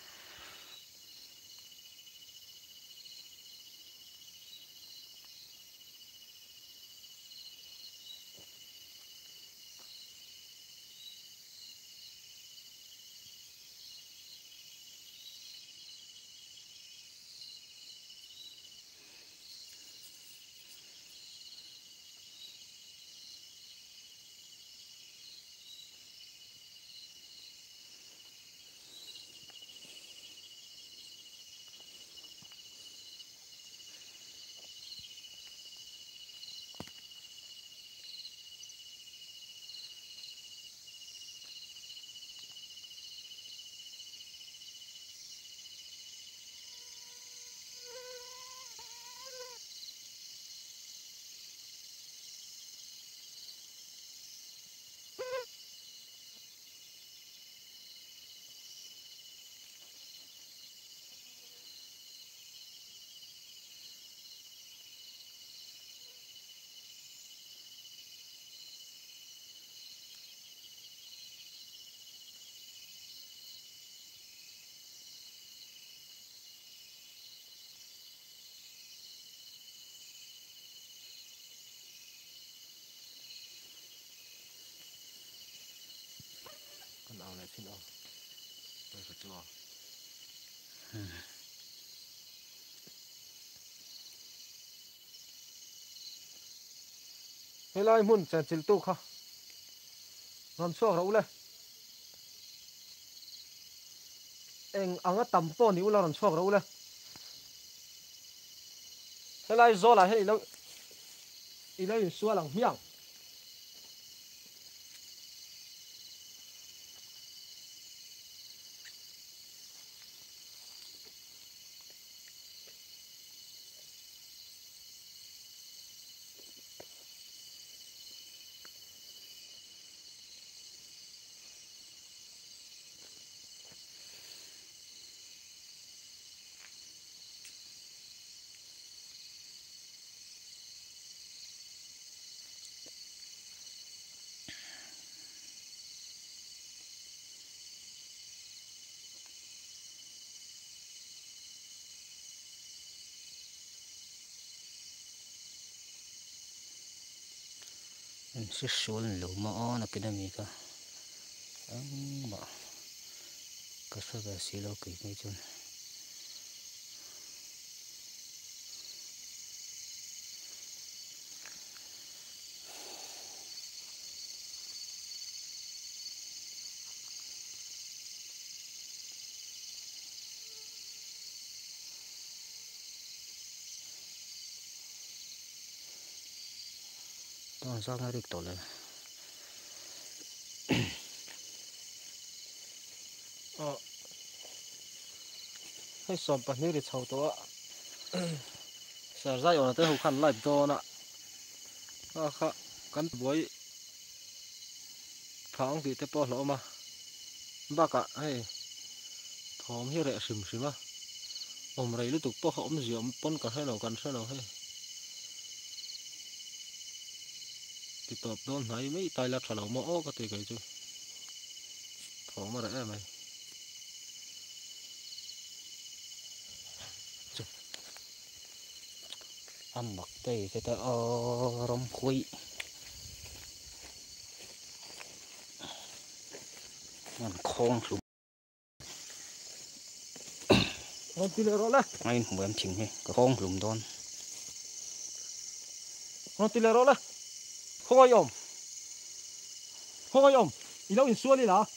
con ao này xin ao đây phải chưa hay lại muốn chèn chịu tu kha non suộc rồi ule anh ăn cái tầm po ni ule non suộc rồi ule hay lại do lại hay lâu ý lấy xua lòng miệng sẽ xuống lũ mỏ nó cái đami cả anh bảo cái số về xí lâu kỳ mấy chun đó sao ngay được tổ lên ờ hay sòng bạc như để chầu to sợ ra ở tới hậu khăn lại to nè à khá cắn bối phẳng thì tới bỏ lỗ mà bác ạ hay thòm hiu rẻ sìm sìm á ôm rầy lúc tục bỏ hổm diệm pon cả hai nào cần hai nào hay thì tập đón này mấy tay lát sầu mỏ có thể cái chứ thòm mà rẻ mày ăn mặc tây cái ta ở rong khuy ngàn khong lụm con tì lẹ rồi là ngay không em chỉnh này cái khong lụm đón con tì lẹ rồi là không ai ôm không ai ôm đi đâu in xua đi là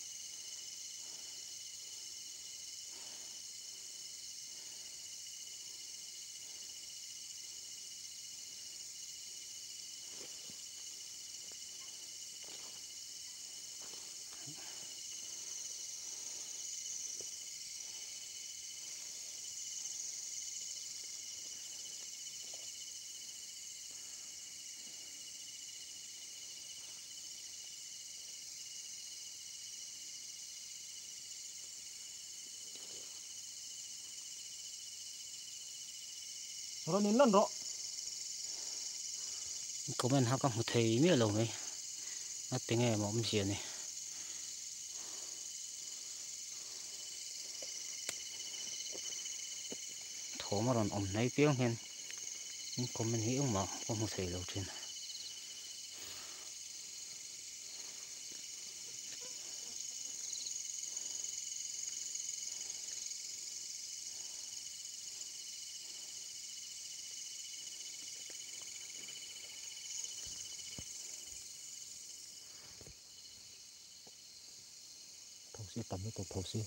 rồi nên lần rồi có bên họ có một thầy mấy lâu này nó tiếng nghe mà ông gì này thổ mà còn ổn lấy tiếng hen có mình hiểu mà có một thầy lâu trên thầu xí tầm cái thầu xí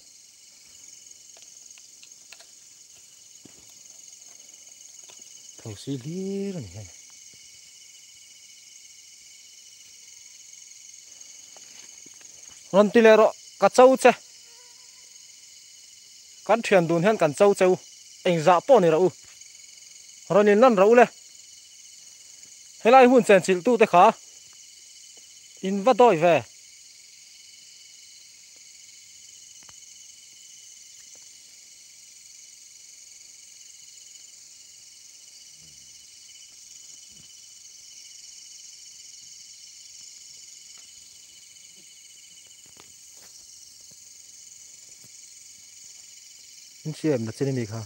thầu xí lý rồi này con tì lẹ rồi cắt trâu chứ cắt thuyền đun hen cắt trâu trâu anh dạ bỏ này rồi rồi nên lần rồi lên hay lại hun chèn chịu tu tới khá in vắt đôi về in xem là trên này khá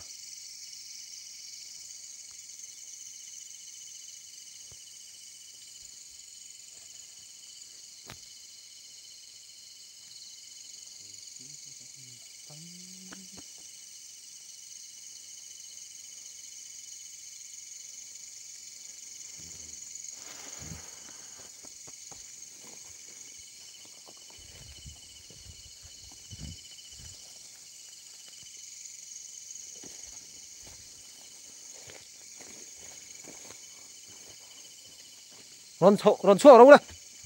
ron chậu ron chua đâu đây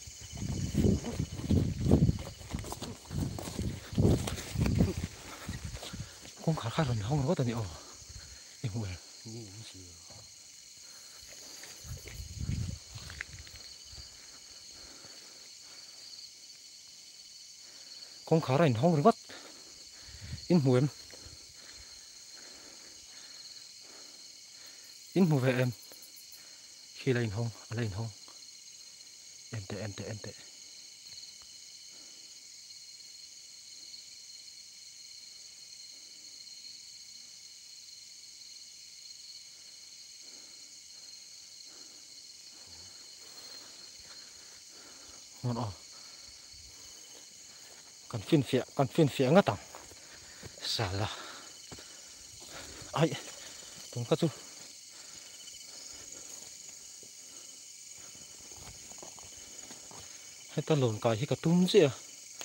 con khá khá ron không có tận nhiều em mùi con khá ron không có in mùi em in mùi về em khi lên không lên không em tệ em tệ em tệ ngon o kan fin fia kan fin fia nga tang sala ai tung ka chu heta lon kai hi ka tum chi a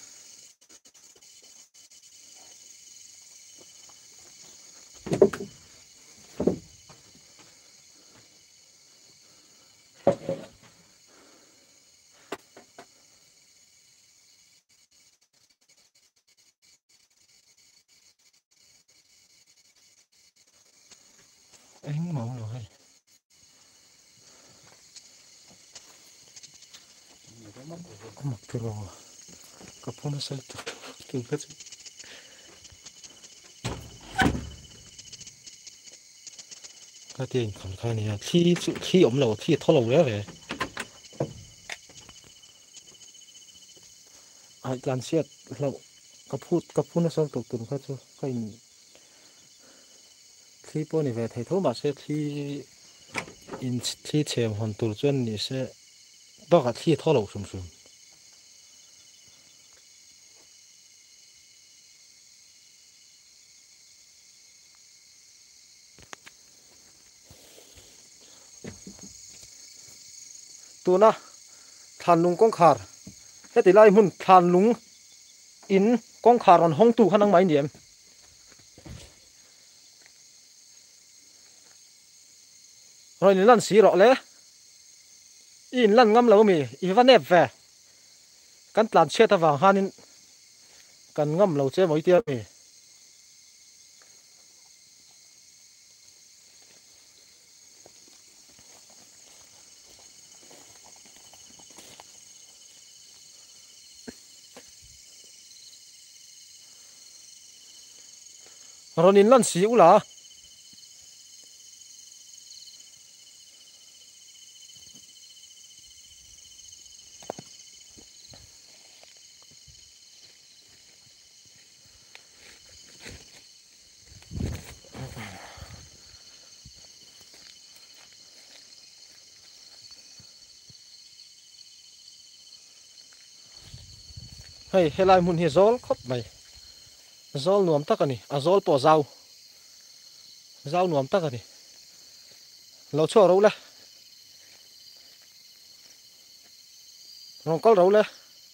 anh máu rồi mặc từ rồi cặp phone nó sai từ cái cái tiền còn khai này khi khi ống lầu khi thô lầu đấy vậy ai làm xét lầu cặp phút cặp phone nó sai tục từng cái chưa cái khi bữa này về thầy thố mà sẽ khi in khi chèm hoàn tổ chuyên này sẽ bao cả khi thô lầu sum sum tu na than lung kong khar hết thì lại muốn than lung in kong khar on hong tu khăn năng máy niệm rồi nên lần xí rõ lẽ in lần ngâm lâu mi Ivan nẹp về căn tàn xe ta vàng hanin căn ngâm lâu xe mấy tiệm mi rồi nên lần xí u là hay hay lại muốn hi zol khóc mày zol nuông tắc anh à zol bỏ dao dao nuông tắc anh lâu cho đâu lẽ rong câu đâu lẽ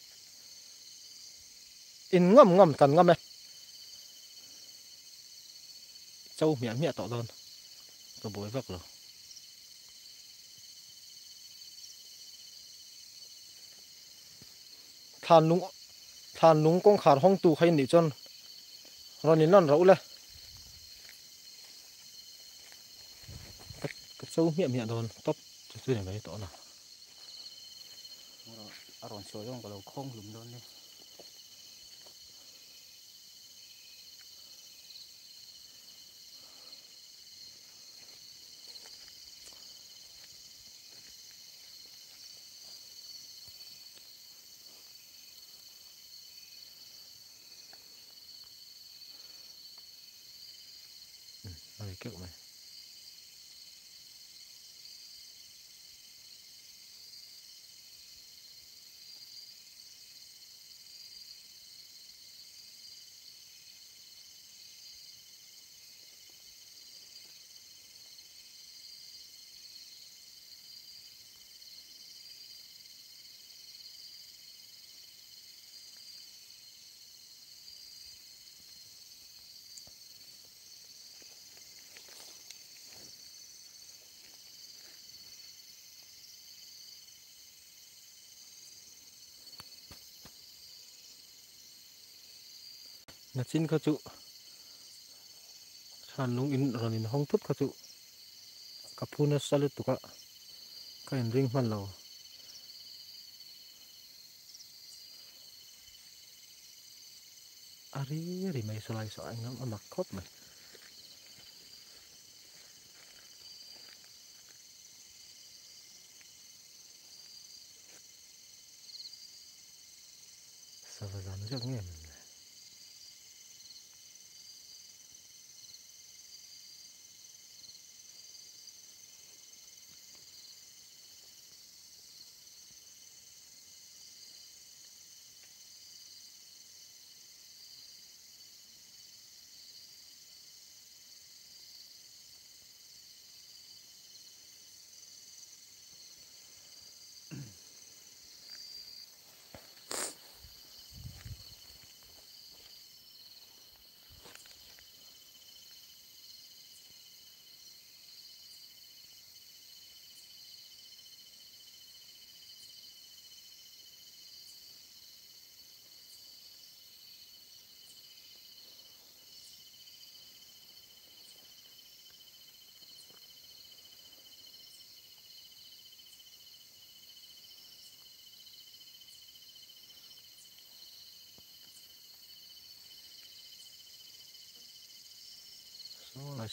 in ngâm ngâm cần ngâm này châu miệng miệng tỏ đơn cái bối vắc rồi than lúng than lúng con khát hong tu hay nị chôn rồi nín lăn rau lẽ cái châu miệng miệng đơn top cái này mấy tỏ nào ở còn sôi không có lâu không lùm luôn đi này kiểu này là chín các chú than lúng in rồi nín hong thút các chú cặp phun nó sao tụ cả cái hình ring man lầu ari ari mấy sợi sợi anh nó mặc khóc mày sao vậy nó rất nghe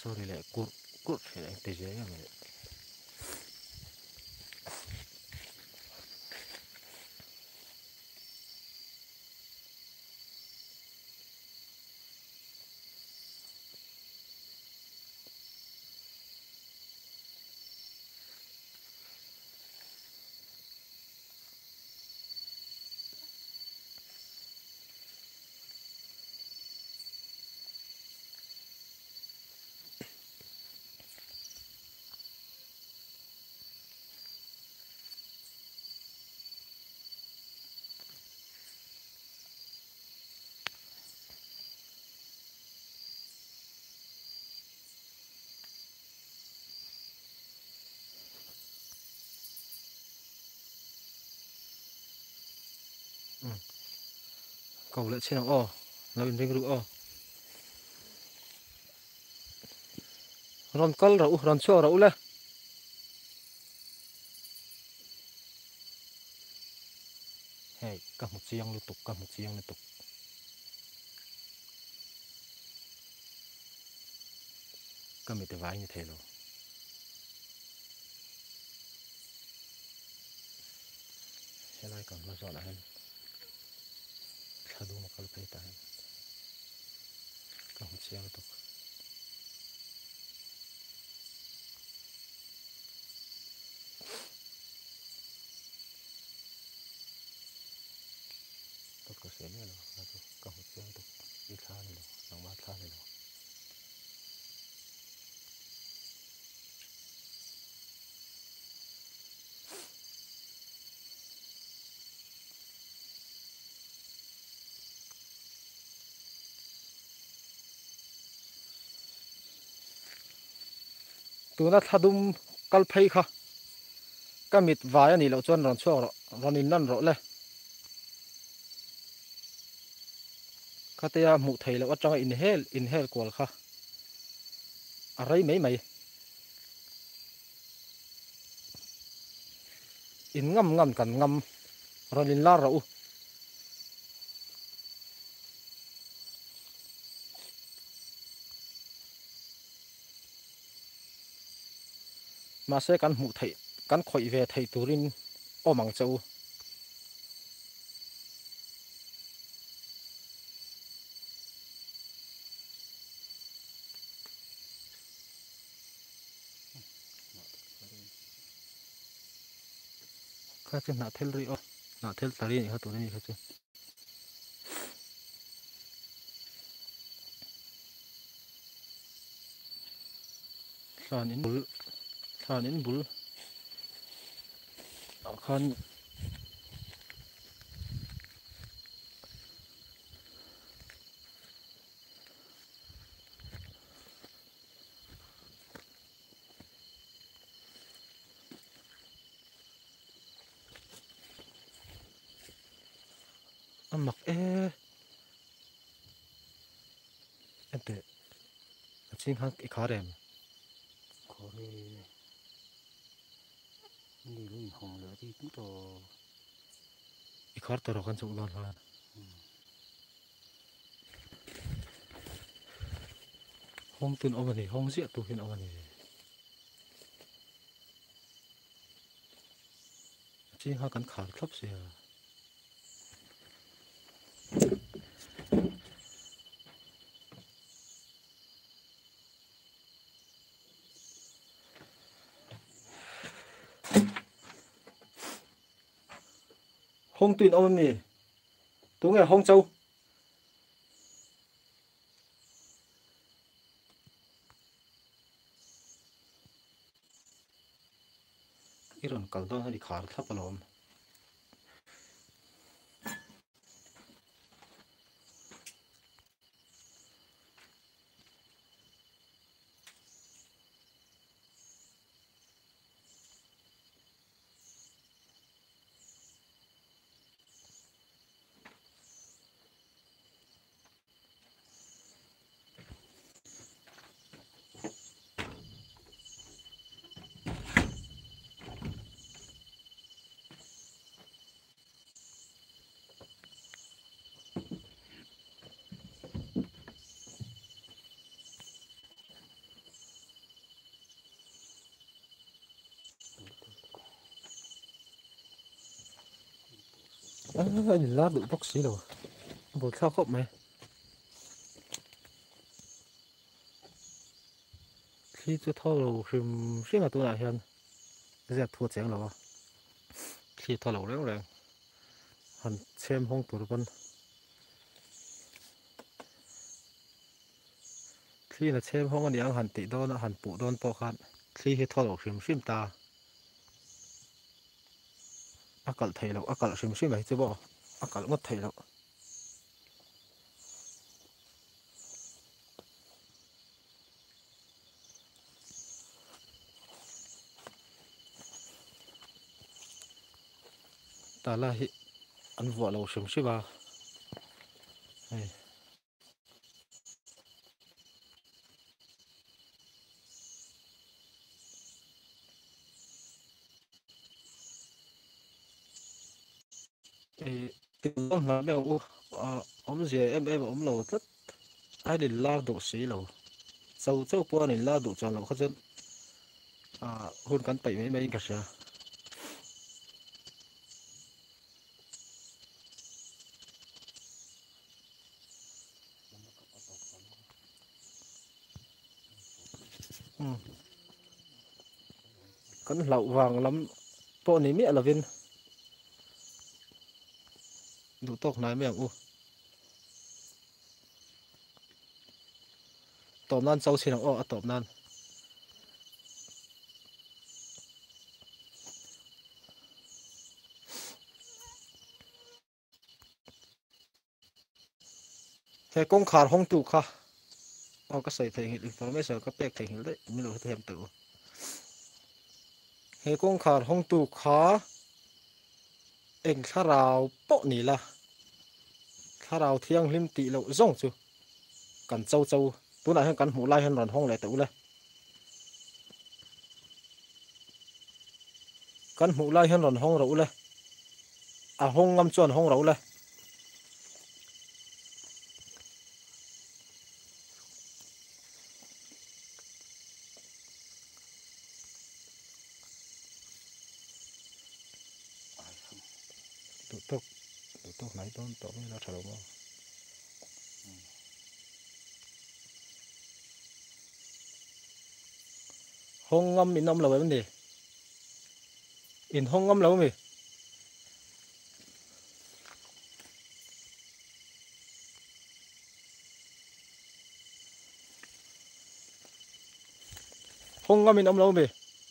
sorry le kur kur le te je ya me cầu lệ trên nào o là bên bên o ron kal rau ron cho rau le hey cả một chiang liên tục cả một chiang liên tục cả mấy cái vải như thế rồi sẽ lại còn nó dọn lại hơn sao đúng mà kalau phải tay cả một chiang liên tục tốt có sẽ nữa rồi cả một chiang liên tục đi khá này rồi nòng bát khá này rồi tụi nó thadum kal phai kha cái mít vải này lâu chuan ron cho ron in năn rõ le cái tia mụ thầy là trong inhale inhale qual kha à rấy mấy mấy in ngâm ngâm cần ngâm ron in la rau mà sẽ cắn mụ thầy cắn khỏe về thầy turin ôm bằng châu cái chân nã thel ri o nã thel tari này hết turin này hết chứ sàn in bul sàn in bul khan ăn mặc e em tệ chính hăng cái khó đẹp có đi đi lên hồng lửa thì cũng to cái khó tao rồi chụp luôn thôi hôm tuần ông này hôm dễ tu hiện ông này chính hăng cắn khảo thấp gì à hôm tuần ông này tối ngày hôm châu 이런 깔당하니 가을 타버놈 anh lá đủ bốc xí đâu bột sao khóc mày khi tôi thao đầu phim phim mà tôi lại hiện giờ thua chén rồi khi thao đầu rèn rèn hẳn xem hông tụi con khi là xem hông anh yang hẳn tị đón hẳn phụ đón po khát khi khi thao đầu phim phim ta akal thầy lâu akal phim phim này chứ bộ akal ngất thầy lâu ta là hi anh vợ lâu phim phim à cái con là mèo u ống gì em em ống lâu rất ai để la độ xí lâu sau sau qua này la độ cho lâu khó chân à hôn cắn tẩy mấy mấy cái gì cắn lậu vàng lắm po này mẹ là viên đủ tóc này mèo u tôm nan sau xin ô tôm nan thế công khار hong tu kha ô cái sợi thầy hình information cái bẹc thầy hình đấy mình lo thêm tự thế công khار hong tu kha anh khá rào bộ nỉ là khá rào thiêng lim tị lộ rong chứ cần châu châu tôi lại hơn cần hủ lai hơn ròn hong lại tự lên cần hủ lai hơn ròn hong rậu lên à hong ngâm chuan hong rậu lên tụ tốc tụ tốc này tôi tôi mới ra trả lời hong ngâm in năm là vấn đề in hong ngâm lâu mì hong ngâm in năm lâu mì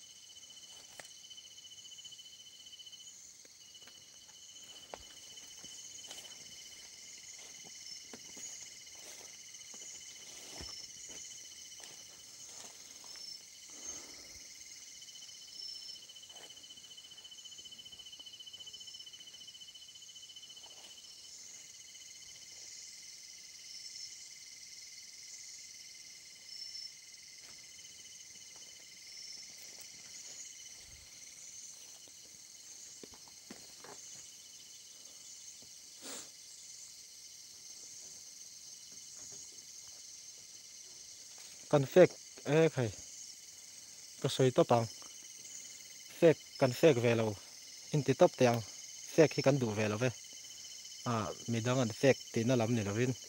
cần phết ê thầy có sợi tóc bằng phết cần phết về lâu in tí tóc tiếng phết khi cần đủ về lâu về à mình đang ăn phết thì nó làm gì đâu vin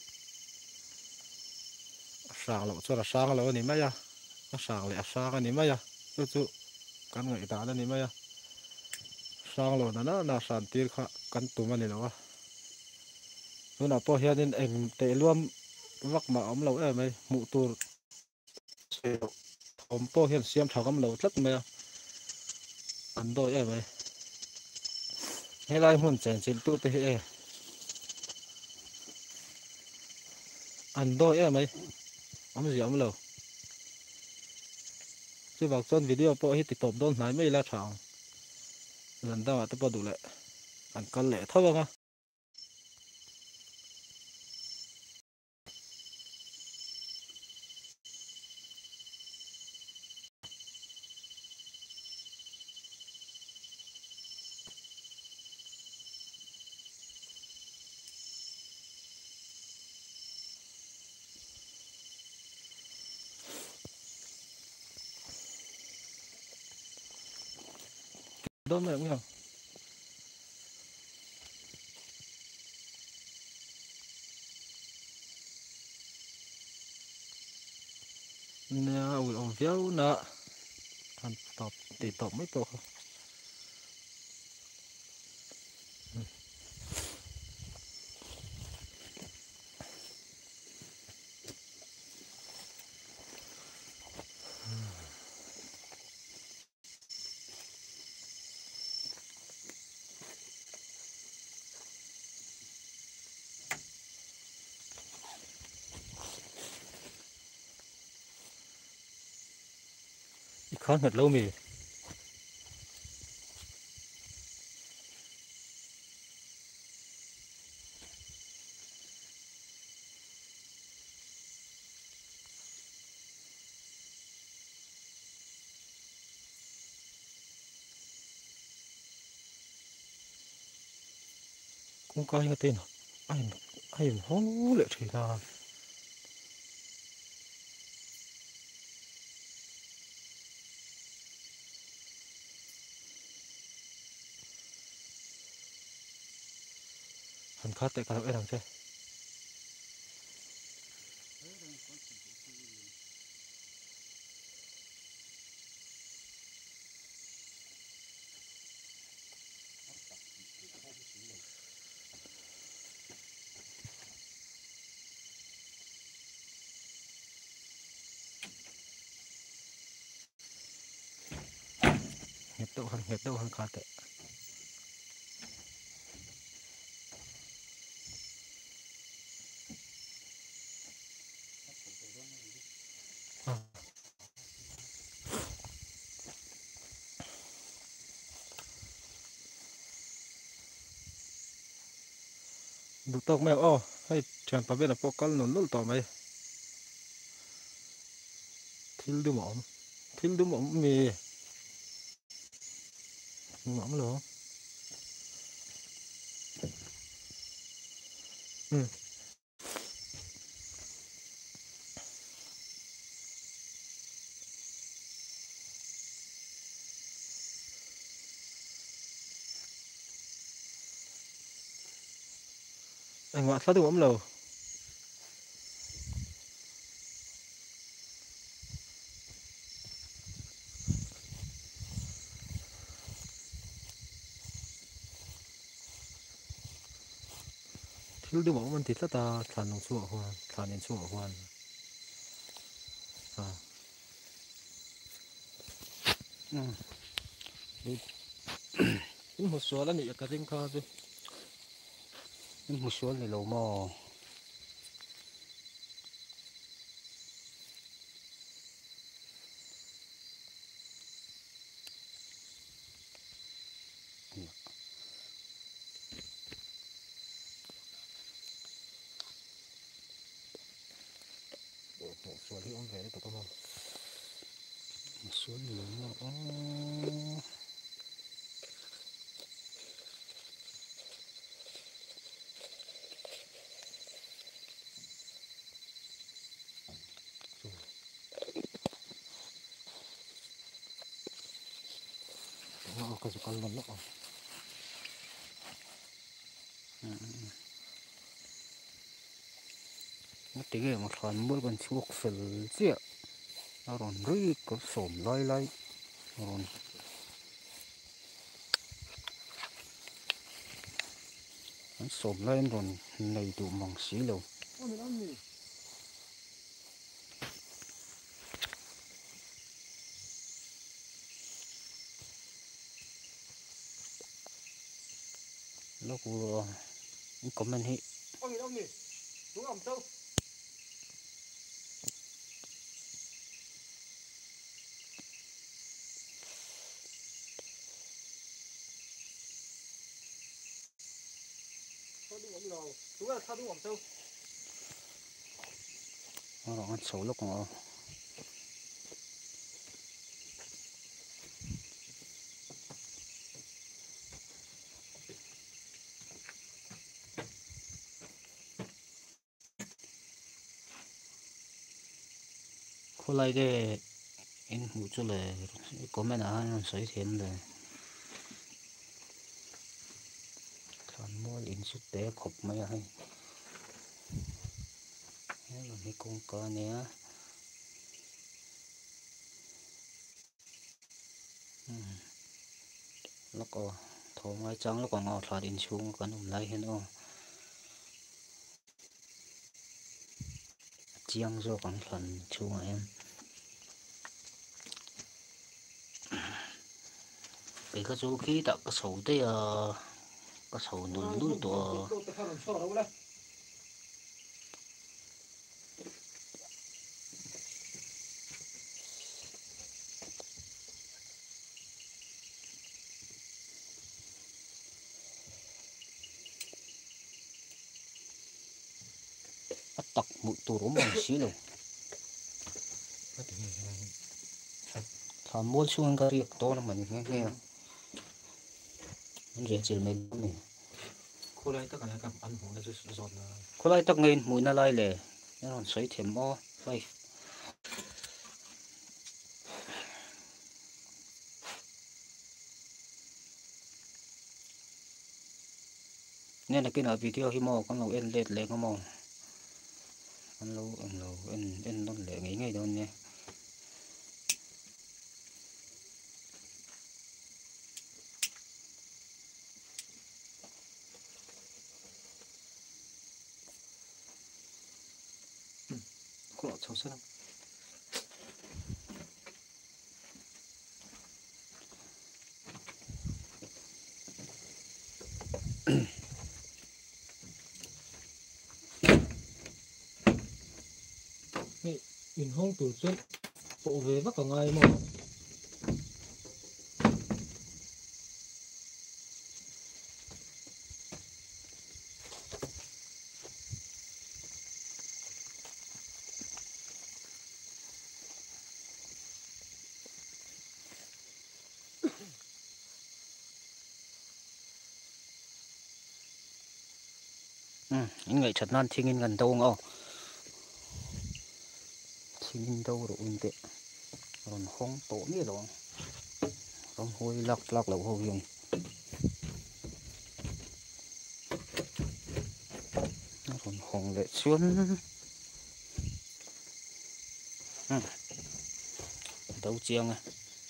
sáng lâu cho là sáng lâu này mấy à sáng lại sáng này mấy à chú chú cần người ta đó này mấy à sáng lâu nó nó nó sản tiền khá cần tụi mình này đâu à nó nào po hiện nên em tệ luôn vắt mà ống lâu em ấy mụ tu ống po hiện xem thảo ống lâu rất mấy à ăn đôi em ấy hay là muốn chèn chèn tu thế em ăn đôi em ấy ống gì ống lâu chứ vào chân video po hết thì tôm đôn nãy mấy là thảo lần đầu tôi po đủ lại ăn con lẻ thôi mà đôn này cũng không nè ui ông véo nè hắn tọp tỉ tọp mấy tổ khó ngật lâu mì cũng coi cái tên ai ai hóng lệ thì là hắn khát tại cả đội thằng chơi nghiệp đâu hắn nghiệp đâu hắn khát tại à đủ tóc mèo ô hay chẳng phải biết là bóc cắn nó lul tỏ mày thiếu đứa mỏm thiếu đứa mỏm mì mỏm luôn ừ anh ngoại sát đứa mỏm lầu thiếu đứa mỏm mình thịt là ta thàn nông chua hoan thàn đến chua hoan à ừ một số là nhỉ cái tiếng kha chứ một số này lầu mò một số thì ông về đấy tụi con một số này lầu mò nó có cái con nó nó tí cái một phần mỗi con chuột phèn chia nó còn rưỡi có sổm lay lay còn nó sổm lên còn này tụ mỏng xí lầu nó cũng có mình hết ông ông nhỉ đúng không đâu sao đúng ông lầu đúng là sao đúng ông đâu nó còn ăn xấu lúc còn khô lay cái in hủ cho là có mấy nào nó sấy thêm rồi còn mua in chút té khop mấy hay nó là mấy con cá nè lúc ô thô mai trắng lúc còn ngọt thoạt in chung còn um lại hen ô chiang rồi còn phần chung em bị cái số khí tạo cái sầu tây à cái sầu nụn nụn to tắc một tủ rỗng bằng xí luôn tham mua xuống cái riêng to là mình nghe ngheมันเรียนจิลเมนนี่คนไรตักอะไรกับอันหัวจะสอนนะคนไรตักเงินมุนอะไรเลยนี่นอนใส่เทมโมไปเนี่ยนักกินอาวิดีโอฮิโมกันเราเอ็นเล็ดเลยก็มองกันเราเอ็นเราเอ็นเอ็นต้นเหล็กง่ายๆโดนเนี่ยก็ชอบซะนะนี่อินห้องตูดเส้นโปเววักกับไงมั้งอืมยังไงฉันนั่นทิ้งเงินกันตรงเอาทิ้งเงินตรงหรืออุ่นเตะรอนห้องโตนี่หรอต้องห้อยลักลักเหล่าห้อยยงรอนห้องเละชวนđấu chiêng à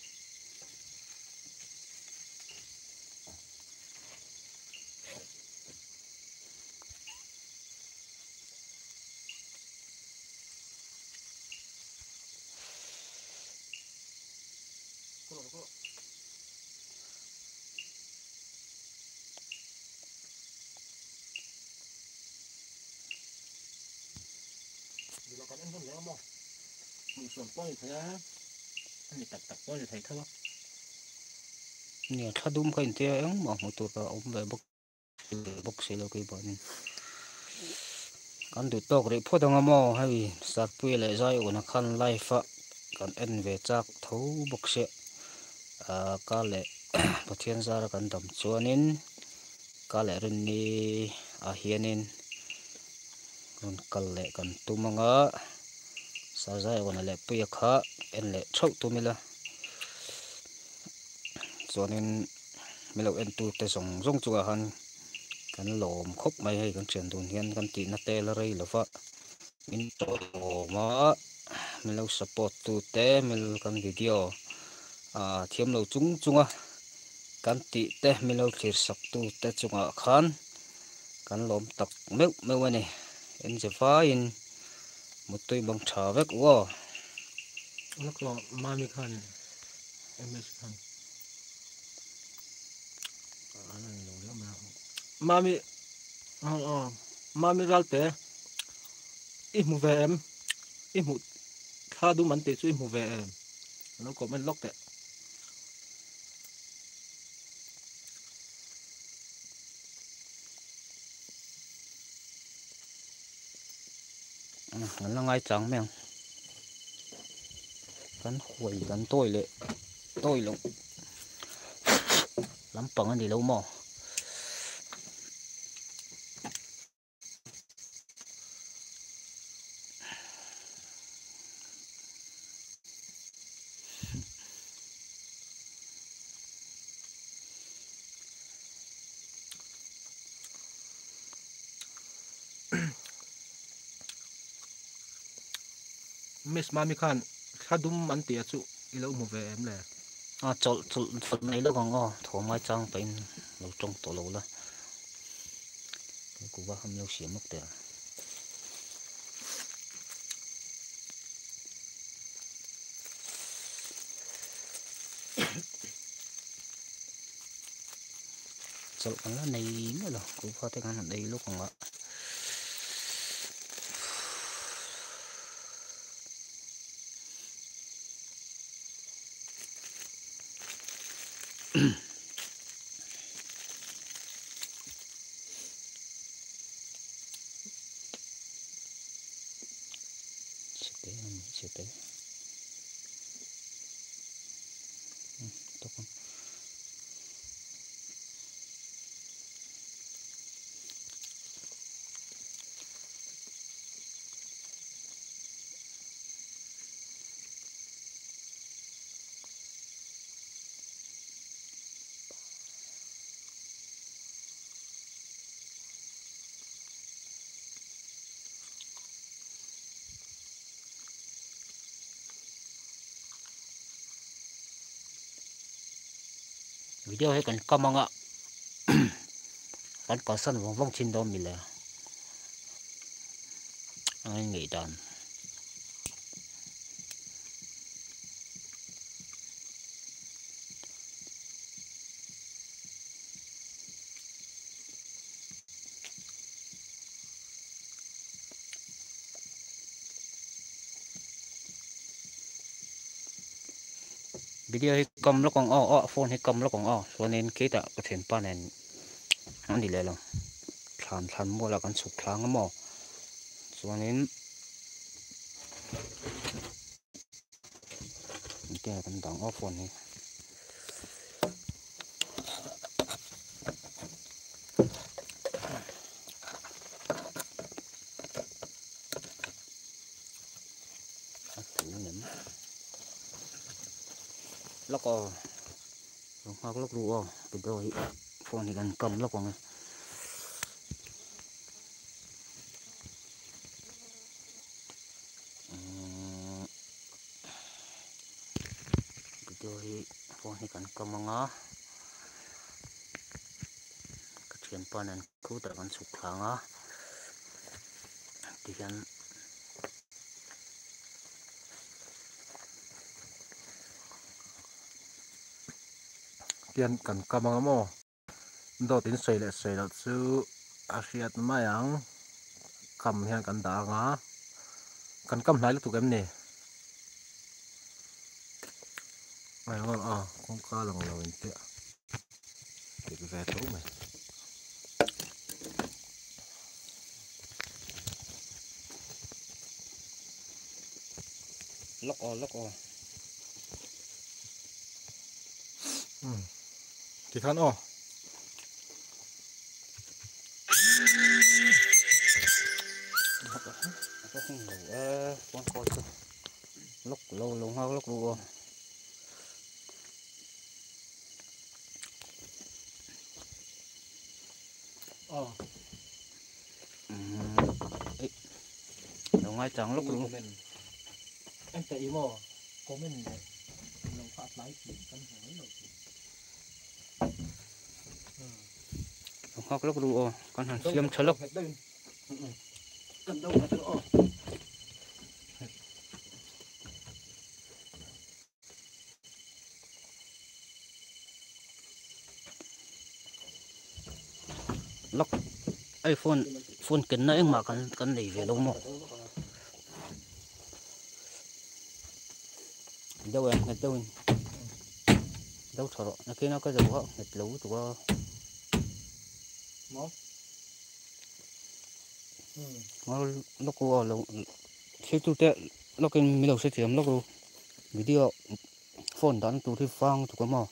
เราก็เล่นต้นแล้วมั้งมีส่วนป้อนอยู่แท้อันนี้ตัดตัดป้อนอยู่แท้เท่าไหร่ nèถ้าดุมกันเตี้ยเองมองตัวเราอมไปบกบกเสียแล้วกี่บาทนี่กันดูตอกเลยพอต้องมอให้สัตว์ปุยเลยใจอุ่นขันไล่ฟ้ากันเอ็นเวจากทูบกเสียอ่าก็เลยพอเทียนซากันดำชวนินก็เลยรุ่นนี้อาเฮียนินรุ่นกันเลยกันตุมังอ่ะสาใจอุ่นเลยปุยข้าเอ็นเลยชุกตุมิละชวนินไม่เราเอ็นตูแต่ส่งส่งจัวหันกันหลอมคบไม่ให้กันเฉียนตุนเฮียนกันตีนัดเตลอะไรหรือฟ้ามินโตมาไม่เราสปอร์ตตูเตไม่เรากันวิดีโออ่าเทียมเราจุงจุงอ่ะกันตีเตไม่เราเขียนสักตูเตจุงอ่ะขันกันหลอมตักเมื่อเมื่อวันนี้เอ็นจะฟ้าอินมุดตุยบังชาเวกว่าแล้วก็มามีคันเอ็มเอสคันอะไรหนูแล้วมามามีอ๋ออ๋อมามีรัลเตะอีหมูเวมอีหมูข้าดูมันติดช่วยหมูเวมแล้วก็มันล็อกเตะงั้นละไงจังแม่งกันหวยกันต้อยเลยต้อยลงลำปังอันนี้เราหม้อมิสมามีคันข้าดูมันติดช่วยอีแล้วหมูเวมเลย à chọn chọn chọn này lúc còn o thổ mai trang phải lâu trong tổ lâu là cũng ba không lâu xỉa mất tiền chọn cái là này nữa là cũng có thể ăn đây lúc còn ạ sẽ tới sẽ tới tốt không video hay cần comment ạ vẫn có sân vòng vòng trên đó mình là anh nghĩ đàn video hay cầm lúc còn o o phone hay cầm lúc còn o cho nên cái tạo có thể pa này nó đi lại lòng thàn thàn mua là con sụp thang mò cho nên cái con đằng o phone này lúc có lúc hoặc lúc rùa từ đôi phone thì cần cầm lúc còn đôi phone thì cần cầm ngó cái chuyện pa này cứu tại con sụp thang á thì cần tiền cần cầm ngắm mò đầu tiên sấy lại sấy là chú asiat mai ang cầm hiện cần đá ngá cần cầm lại lúc tụi em nè mày ngon à con cá lòng lòng tệ thì cái vé tốt mày lóc o lóc o thì khán o có không ngủ ơ con coi thôi lúc lâu lâu hoa lúc rùa ờ đâu ngay chẳng lúc rùa em thấy mò có mình lòng phát lái thì căn hỏi rồi hoa lúc rùa con hàng xiêm cho lúc cần đâu mà đâu lúc iPhone phone kính nữa mà cần cần để về đâu mà đâu em hết đâu đâu thở nó kia nó có dấu không hết lú tụi nó nó lúc cô lâu khi tụi tệ lúc cái mình đầu sẽ tiệm lúc cô video phone đón tụi thì phang tụi có mà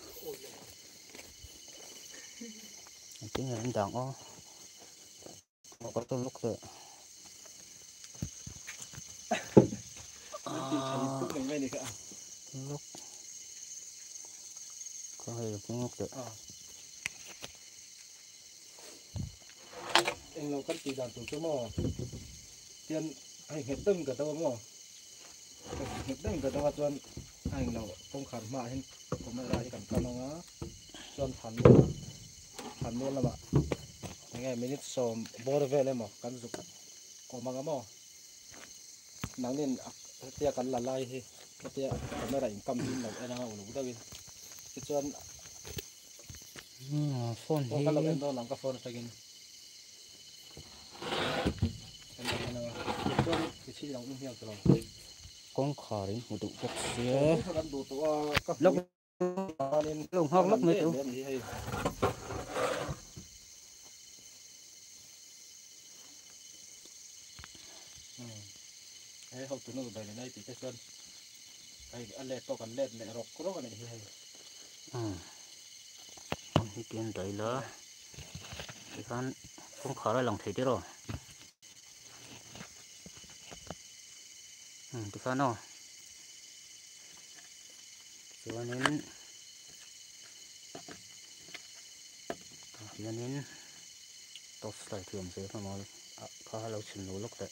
cái này anh đảng ó nó có tôi lúc rồi lúc có hay là cũng lúc rồi anh lâu cắt chỉ đàn tụi cái mò tiền anh hết từng cả tao mò hết từng cả tao chuẩn anh lâu không khẩn mà anh có camera hi kan kan nga chuan phan phan mel lama nge minute som bor vele mo kan zuk ko manga mo nangin tia kan la lai hi tia camera in kam din lo ena ulu dawin ki chuan phone ko hi kan lo en do lang ka phone tagin chuan ki chi lang hiang tro con kharin mu du bok sia ko kan du to ka lok nin lok hak lok mai tu ai hậu tụi nó về này thì cái xuân ai ăn lẹt to còn lẹt lẹ rọc có cái này thì hay con hi kian dai la thì kan con khar lai lang thei ti ro thì kan no chuanin hianin tos lai thiam se ka mal kha lo chin lo lok le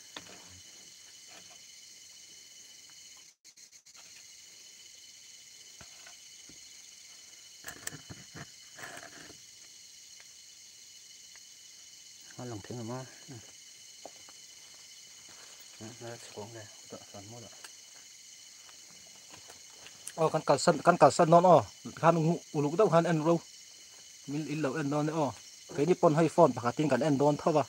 ha lang theng ma nó xuống đây tận phần một ạ oh kan kalsan kan kalsan non oh kan uluk dau han en ro min il lo en non oh cái ni pon hay phone pakatin kan en don thawa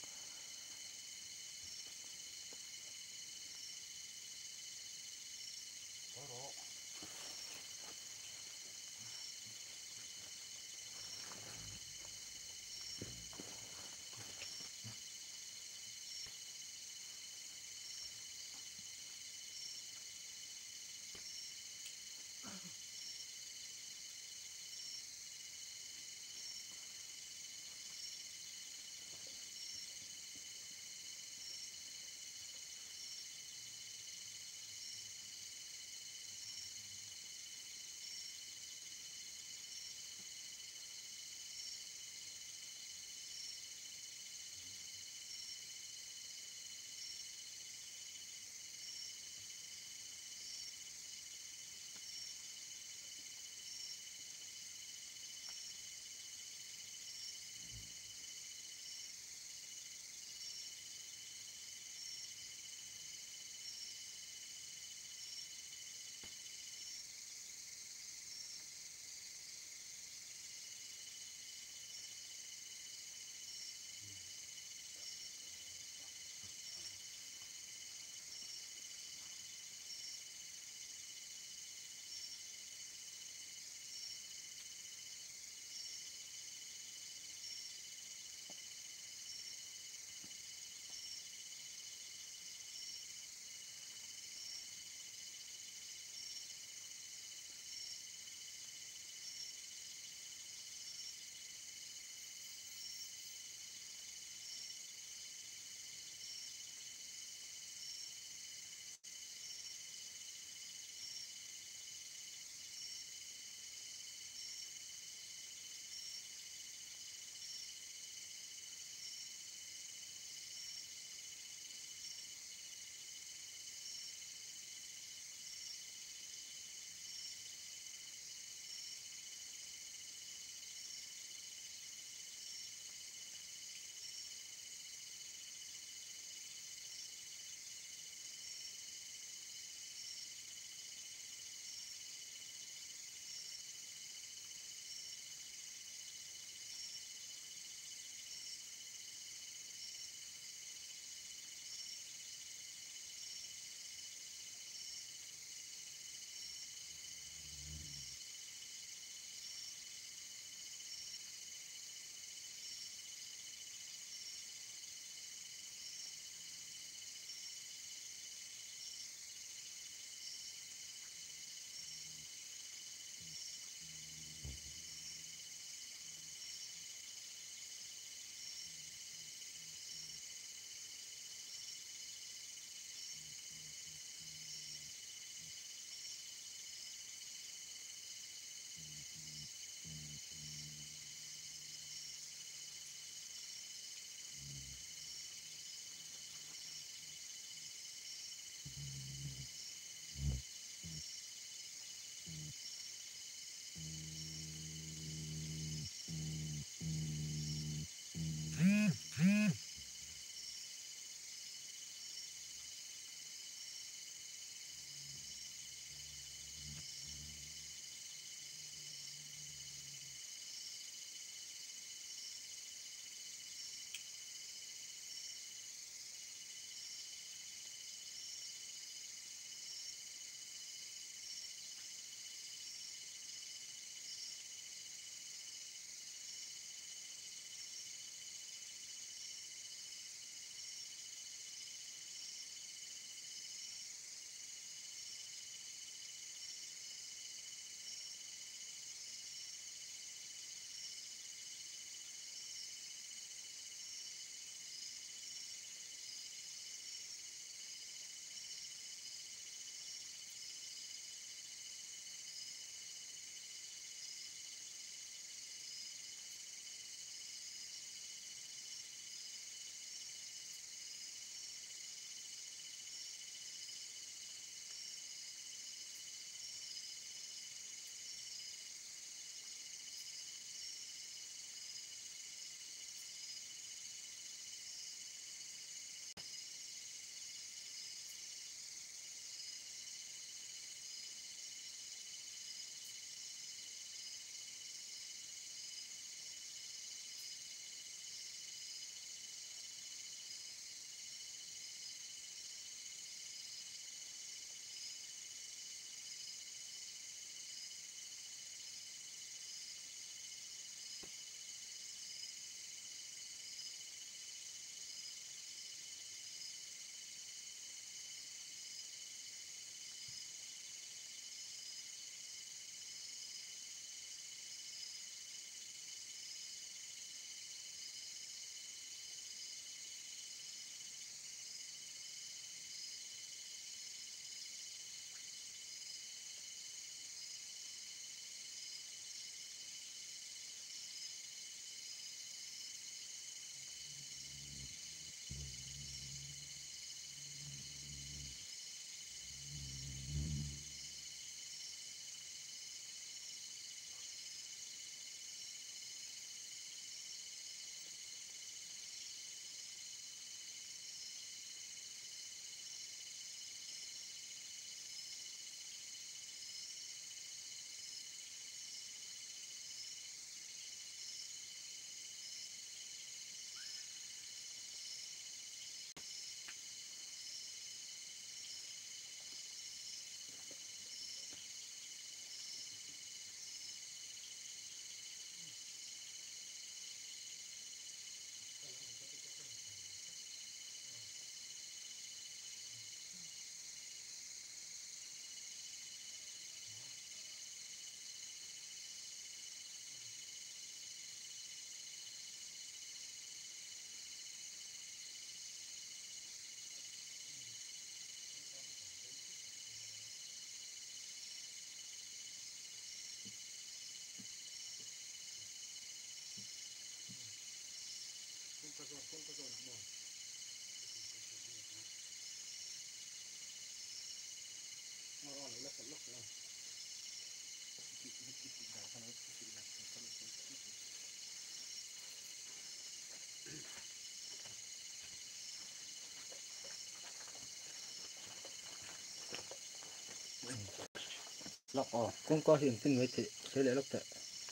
lọc ờ cũng có hiện tin người thì sẽ lại lọc tệ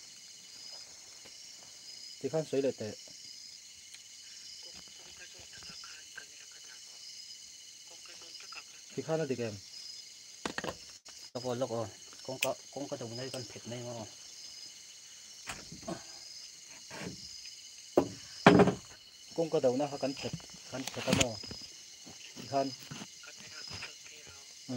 thì khăn sấy lại tệ thì khăn nó thì kèm lọc ờ lọc ờ cũng có cũng có đồng này con thịt này mà cũng có đầu nó cắn thịt cắn thịt cái mò thì khăn ừ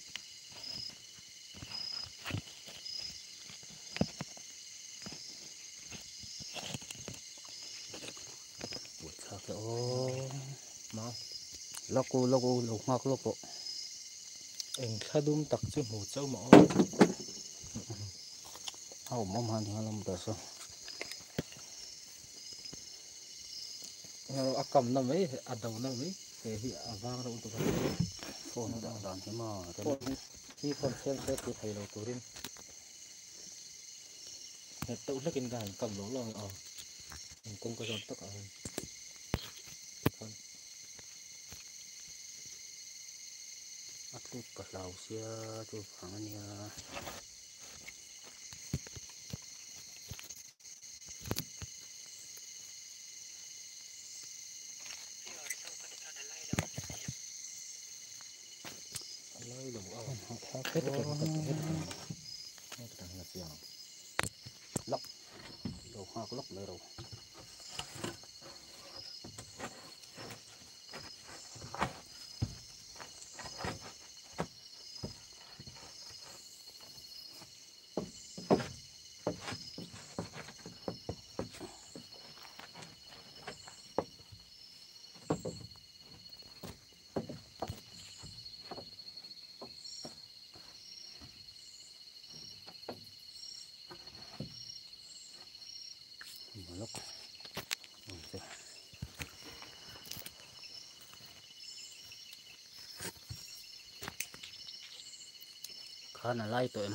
buổi sáng cái ô mau lọc cô lọc cô lọc ngọc lọc bộ anh khá đúng tắc chứ hổ châu mỏ hao mắm hàng thì hàng làm được sao à cầm nó mấy à đầu nó mấy cái hiện à vang đâu tụi cái phone đã đàn thế mà thế phone khi phone xem xét thì thấy đầu tụi đi hiện tụi nó kinh gà cầm lỗ lòng ờ cũng có giọt tất cả bắt tu cả lầu xia tu phẳng anh nha lấy lỗ ờ hết hết rồi rồi hết rồi hết rồi hết rồi là gì lóc đầu hoa có lóc lấy rồi lóc khá là lay tụi em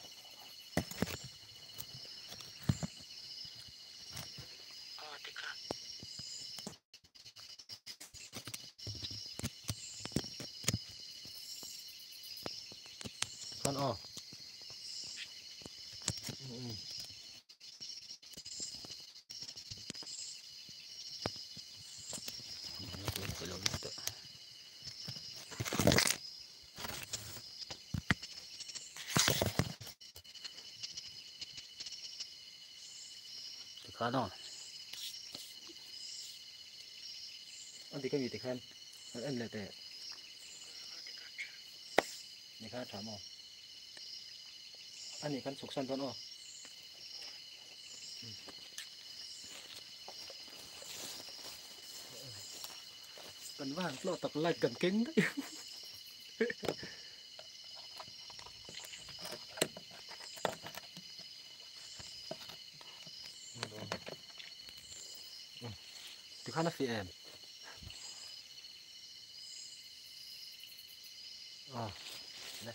con ờ cái lỗ lóc tụi khá đó anh thì cái gì thì khen anh lại tệ này khá chả mò anh thì khăn sục săn con ờ cần vàng lo tập lại cần kính đấy thì khá là phi em ờ đây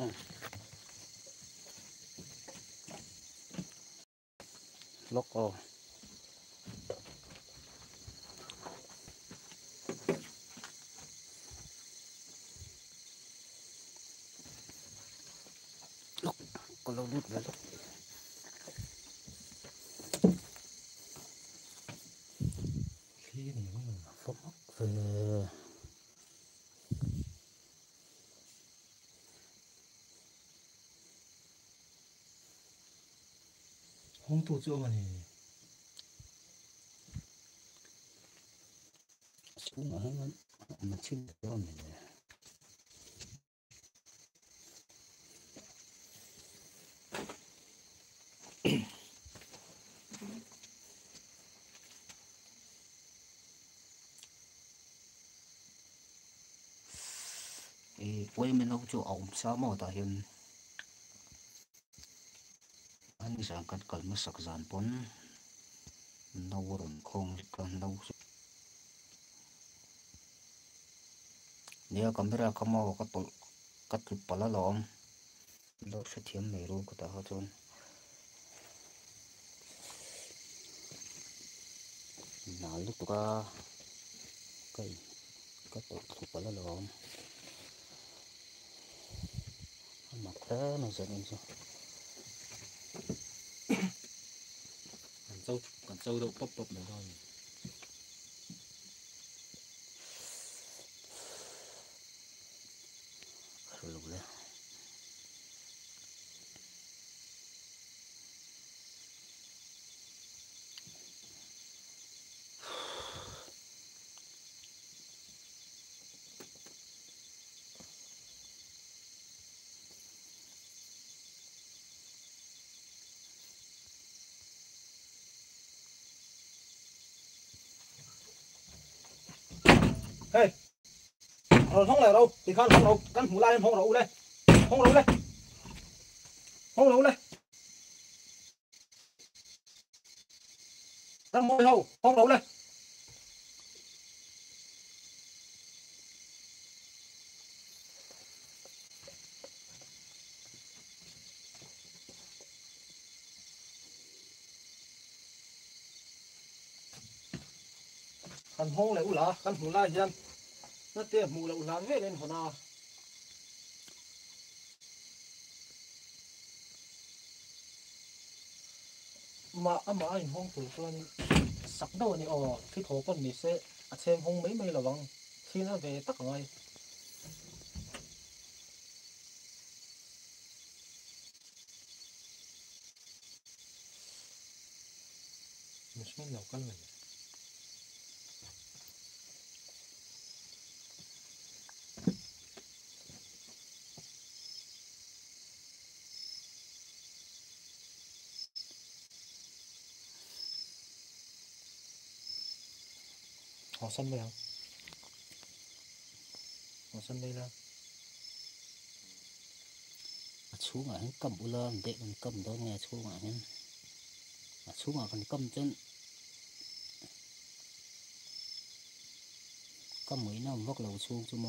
lóc ô lóc có lâu nút vậy lóc khi này mới phốc về không tụt chỗ mà này xuống ở hết mà chín được rồi này thì quay mình đâu chỗ ổng sao mà ta hiện anh rằng cắt cắt mà sắc dàn pon nâu rồng không còn nâu nếu camera không mau cắt cắt chụp pala lom lo sẽ thiếm mày rồi của ta hết rồi nào lúc qua cái cắt chụp pala lom mặt thế nó sẽ như sao còn sâu còn sâu đâu bóp bóp nữa thôi rồi lúc đấy hey rồi không lại đâu thì con không đâu con hú lại không đâu đây không đâu đây không đâu đây đang môi hầu không đâu đây con không lại u lá con hú lại dân nó tiệm mù lại u lá về lên hồ nào mà mà anh không tụi con sắc đâu này ồ khi thổ con mì sẽ xem không mấy mấy là vắng khi nó về tắc rồi mình xuống nào con này họ sân đây không họ sân đây là xuống ở cầm u lơ để mình cầm đó nghe xuống ở hen xuống ở phần cầm chân cầm mấy năm vóc lầu xuống chứ mà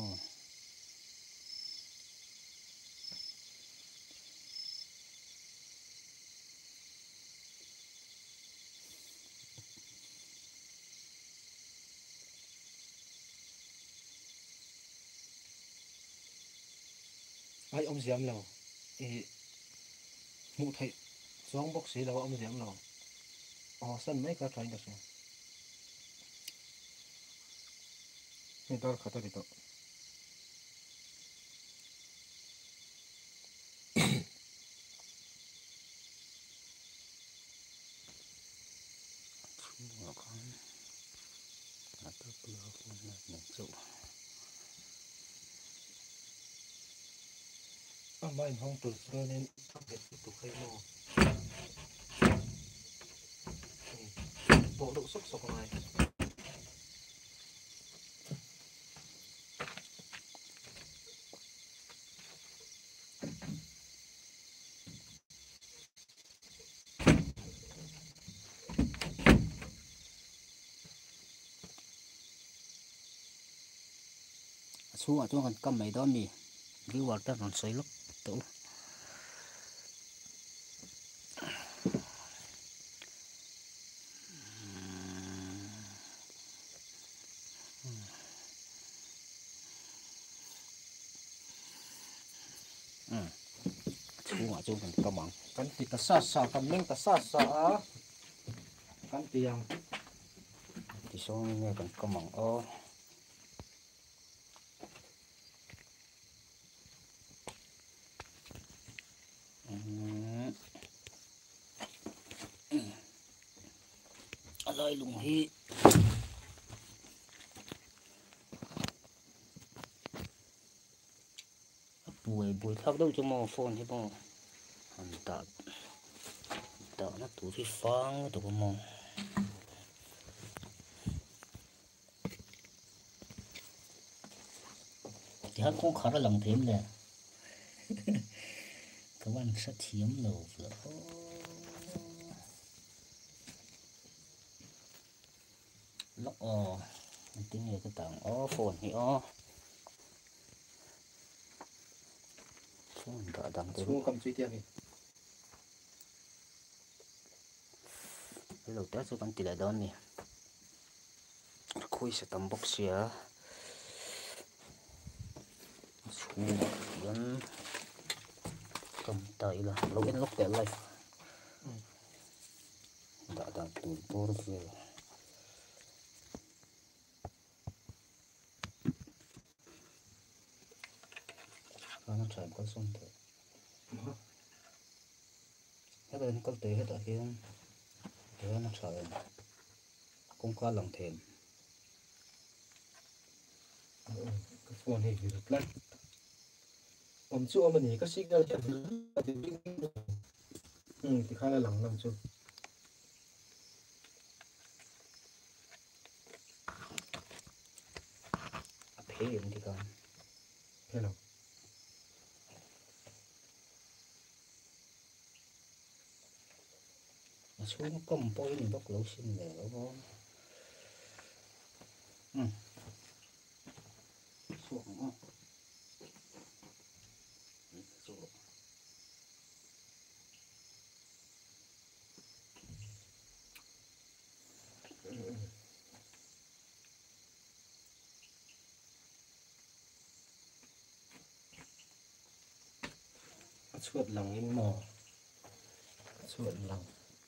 ai ông diệm nào thì ngụ thầy xuống bốc xí là ông diệm nào họ sân mấy cái trái được rồi người ta khát đi đâu xuống ở con là tôi đưa con là nhận dụ à mà anh không tụt cho nên thắp đèn tụt khay mò bộ độ sốc sọc này xuống ở chỗ còn cầm mấy đó mì view vào ta còn xoay lúc tổ chú mà chú cần có mỏng kan ti ta sa sa kan meng ta sa sa a kan tiang thì số nghe cần có mỏng ô aloy lùng hi buổi buổi thắp đâu cho mò phone chứ mò anh tạo tạo nó tủ thì phang tủ mò thì hắn cũng khá là lòng thêm nè các bạn sẽ thiếm lầu vừa lóc o tiếng người cái tảng o phồn thì o phồn đã đằng tới xuống cầm suy tiang cái đầu tết số con tỷ lệ đón nè khui sẽ tầm bốc xìa chú vẫn cầm tay là lúc lúc tệ lại đã đã tụi tôi về nó chạy có xong thôi hết rồi có tới hết ở kia thế nó chạy cũng qua lòng thèm cái phone này thì được lắm om chú om này cái signal chặt ừ thì khá là lỏng lắm chú thế thì còn thế nào xuống cầm bôi mình bóc lỗ xin để nó có ừ xuống không xuống chuột lòng in mò chuột lòng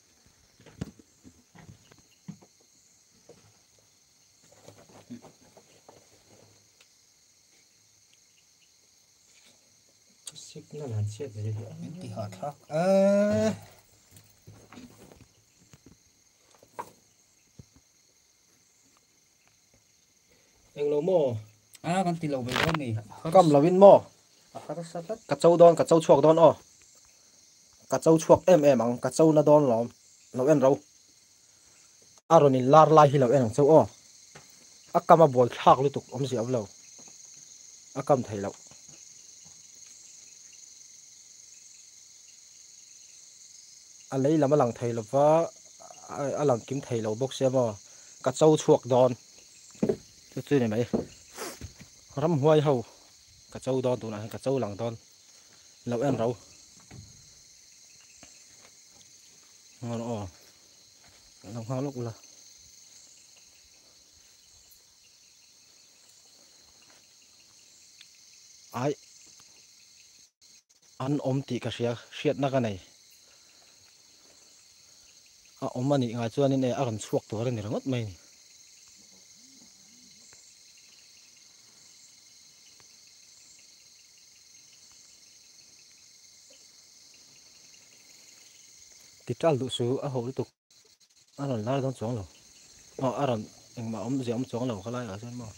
signal hàn chết gì thì họ thắc à anh lô mò à con tì lầu về con này cầm là vin mò khá là sát tất cắt châu đòn cắt châu chuột đòn o cắt châu chuột em em ang cắt châu na đòn lom lâu em râu à rồi nhìn lar lai hi lâu em châu o à cầm mà bồi khạc liên tục om gì om lâu à cầm thấy lâu à lấy làm mà lần thấy là vợ à lần kiếm thấy lâu bốc xe mà cắt châu chuột đòn cái chuyện này mấy rắm hoài hầu cắt châu đòn tụi này cắt châu lần đòn lâu em râu ngon ồ lòng hoa lúc là ai ăn ôm tị cả xia xiết na cái này à ôm mà nị ngay cho nên này ăn còn suộc tuổi này nó ngất mày tịt ra lụa số à hồ tục ăn còn lá đón chóng rồi ờ ăn còn anh mà ôm gì ôm chóng rồi có lại ở trên mà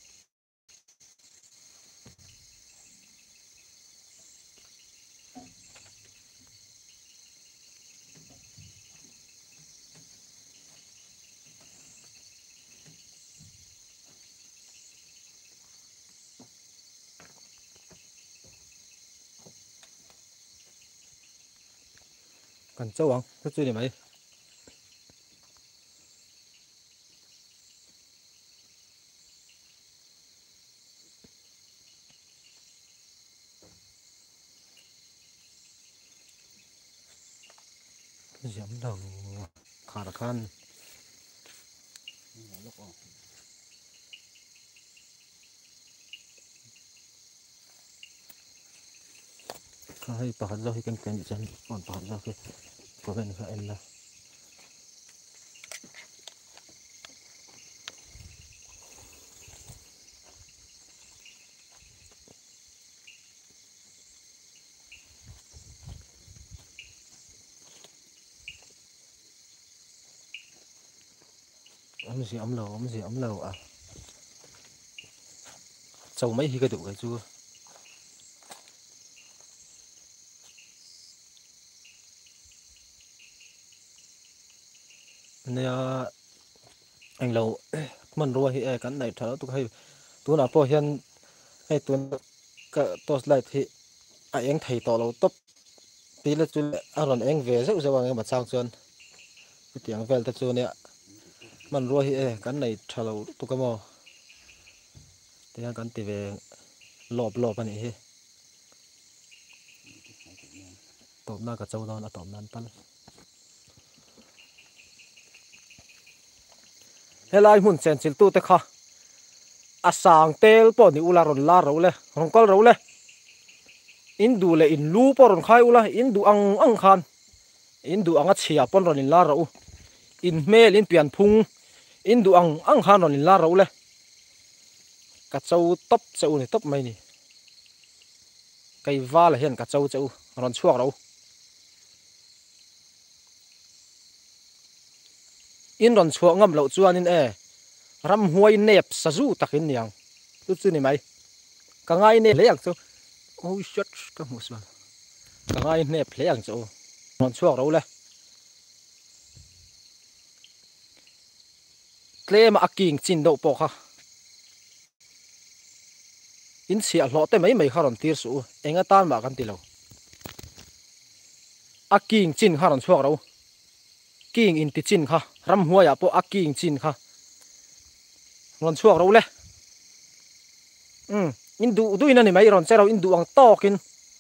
cần châu không cái chuyện này mấy giảm đầu khá là khăn hay bảo ra khi cần cần chân còn bảo ra khi có bên phải là ấm gì ấm lầu ấm gì ấm lầu à trâu mấy khi cái đủ cái chưa nè anh lầu mình rồi thì cái này thở tôi hay tôi nào po hiện hay tôi cái tôi lại thì ai anh thầy tỏ lầu top tí là tôi à rồi anh về rất là bằng mặt sang chuan cái tiếng về ta chuan nè mình rồi thì cái này thở lầu tôi có mò thì cái tí về lọp lọp anh ấy tôm na cái châu đó là tôm nan tan helai mun chen chil tu te kha asang tel po ni ula ron la ro le rong kol ro le in du le in lu po ron khai ula in du ang ang khan in du anga chhia pon ron in la ro in mel in pian phung in du ang ang khan ron in la ro le ka chau top chau ni top mai ni kai va la hian ka chau chau ron chuak ro in ron chuak ngam lo chuan in e ram huai nep sa zu takin niang tu chu ni mai ka ngai ne le yang chu oh shit ka mu swan ka ngai nep le yang chu ron chuak ro le tlem aking chin do po kha in sia hlo te mai mai kharon tir su enga tan ma kan ti lo aking chin kharon chuak ro king in ti chin kha ram huaya po aking chin kha ron chuak ro le um in du du in ani mai ron chero in du ang tokin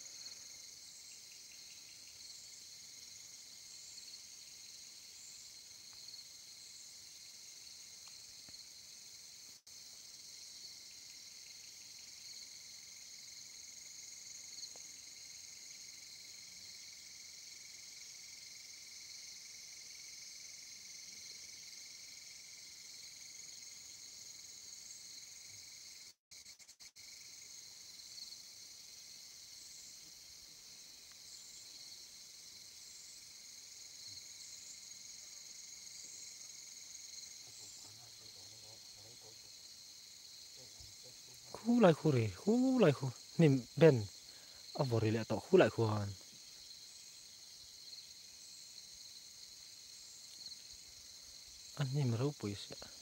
khu lại khu re khu lại khu nim ben avori le to khu lại khu han an nim ro puis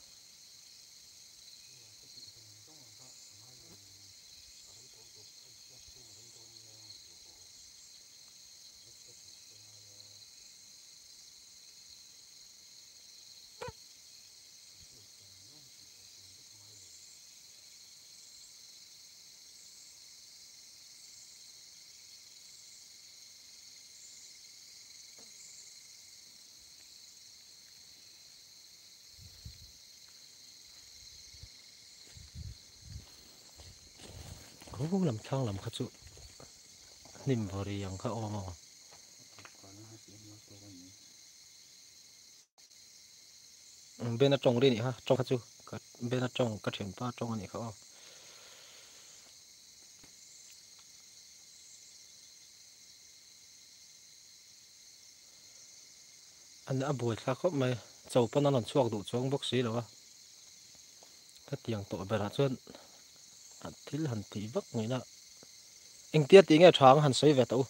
khu làm khang làm khát chu nim vori yang kha o bên nó trồng đi nhỉ ha trồng khát chu bên nó trồng cắt hiểm pa trồng anh kha anh đã buổi khá khóc mày chầu pan nó làm chuộc đủ chuông bốc xí rồi cái tiếng tội bè ra chuan anh thil hẳn tí vấp người nè anh tiết tí nghe thoáng hẳn xây về tàu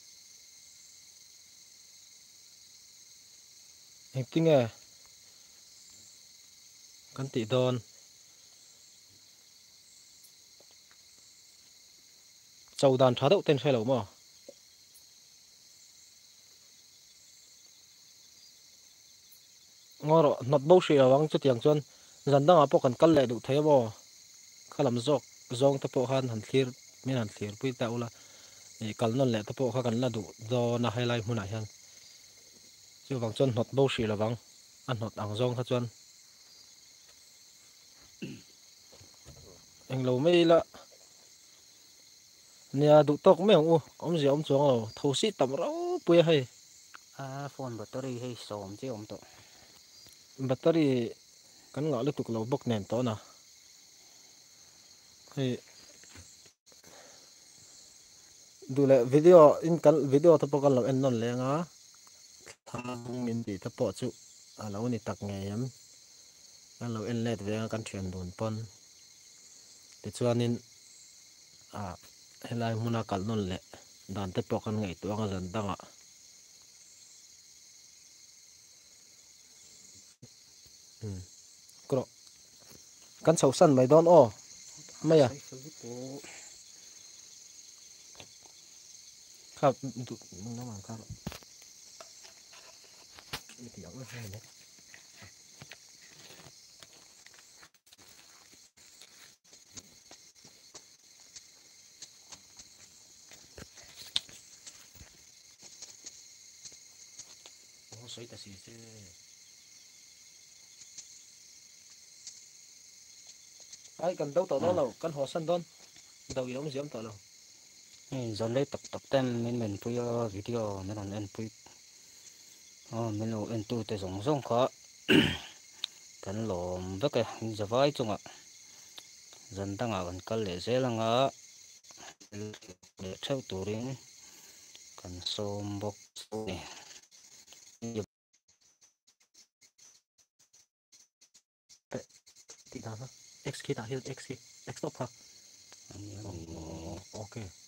anh tí nghe căn tỷ đòn chầu đàn phá đậu tên xe lẩu mà ngó rồi nọt bốc xì ở vắng cho tiếng chuan dần đang ở bộ cần cân lệ đủ thế bò khá làm dọc dòng tập bộ han hẳn thiệt miền hẳn thiệt bây tao là cân non lệ tập bộ khá cần là đủ do na highlight muốn này hen chu wang chuan hnot bo hri lawang a hnot ang zawng kha chuan englo mai la nia du tok me u om ji om chuang lo thosi tam ro pui hai à phone battery hay sớm chứ ông tổ battery kan nga lu tuk lo bok nen to na hei du le video in kan video to po kan lo en non le nga thang min ti to po chu a lo ni tak nge yam kan lo en let ve kan thian dun pon ti chuanin a helai hmuna kal non le dan te po kan ngei tuanga zan danga um kro kan chho san mai don o maya sai sai bộ khap du nó mà khap thì ông nó hay đấy ô sai ta xí chứ ai cần đâu tao đó đâu cần họ săn don đâu yếu gì ông tao đâu dọn lấy tập tập tem mình mình pui video mình làm em pui ờ mình lo em tu tới giống giống khó cần lồm với cái giờ vai chung ạ dân ta ngào cần cần lệ dễ là ngã để theo tủ riêng cần xôm bốc này thì tao đó x khi tao hiểu x khi x stop ha ok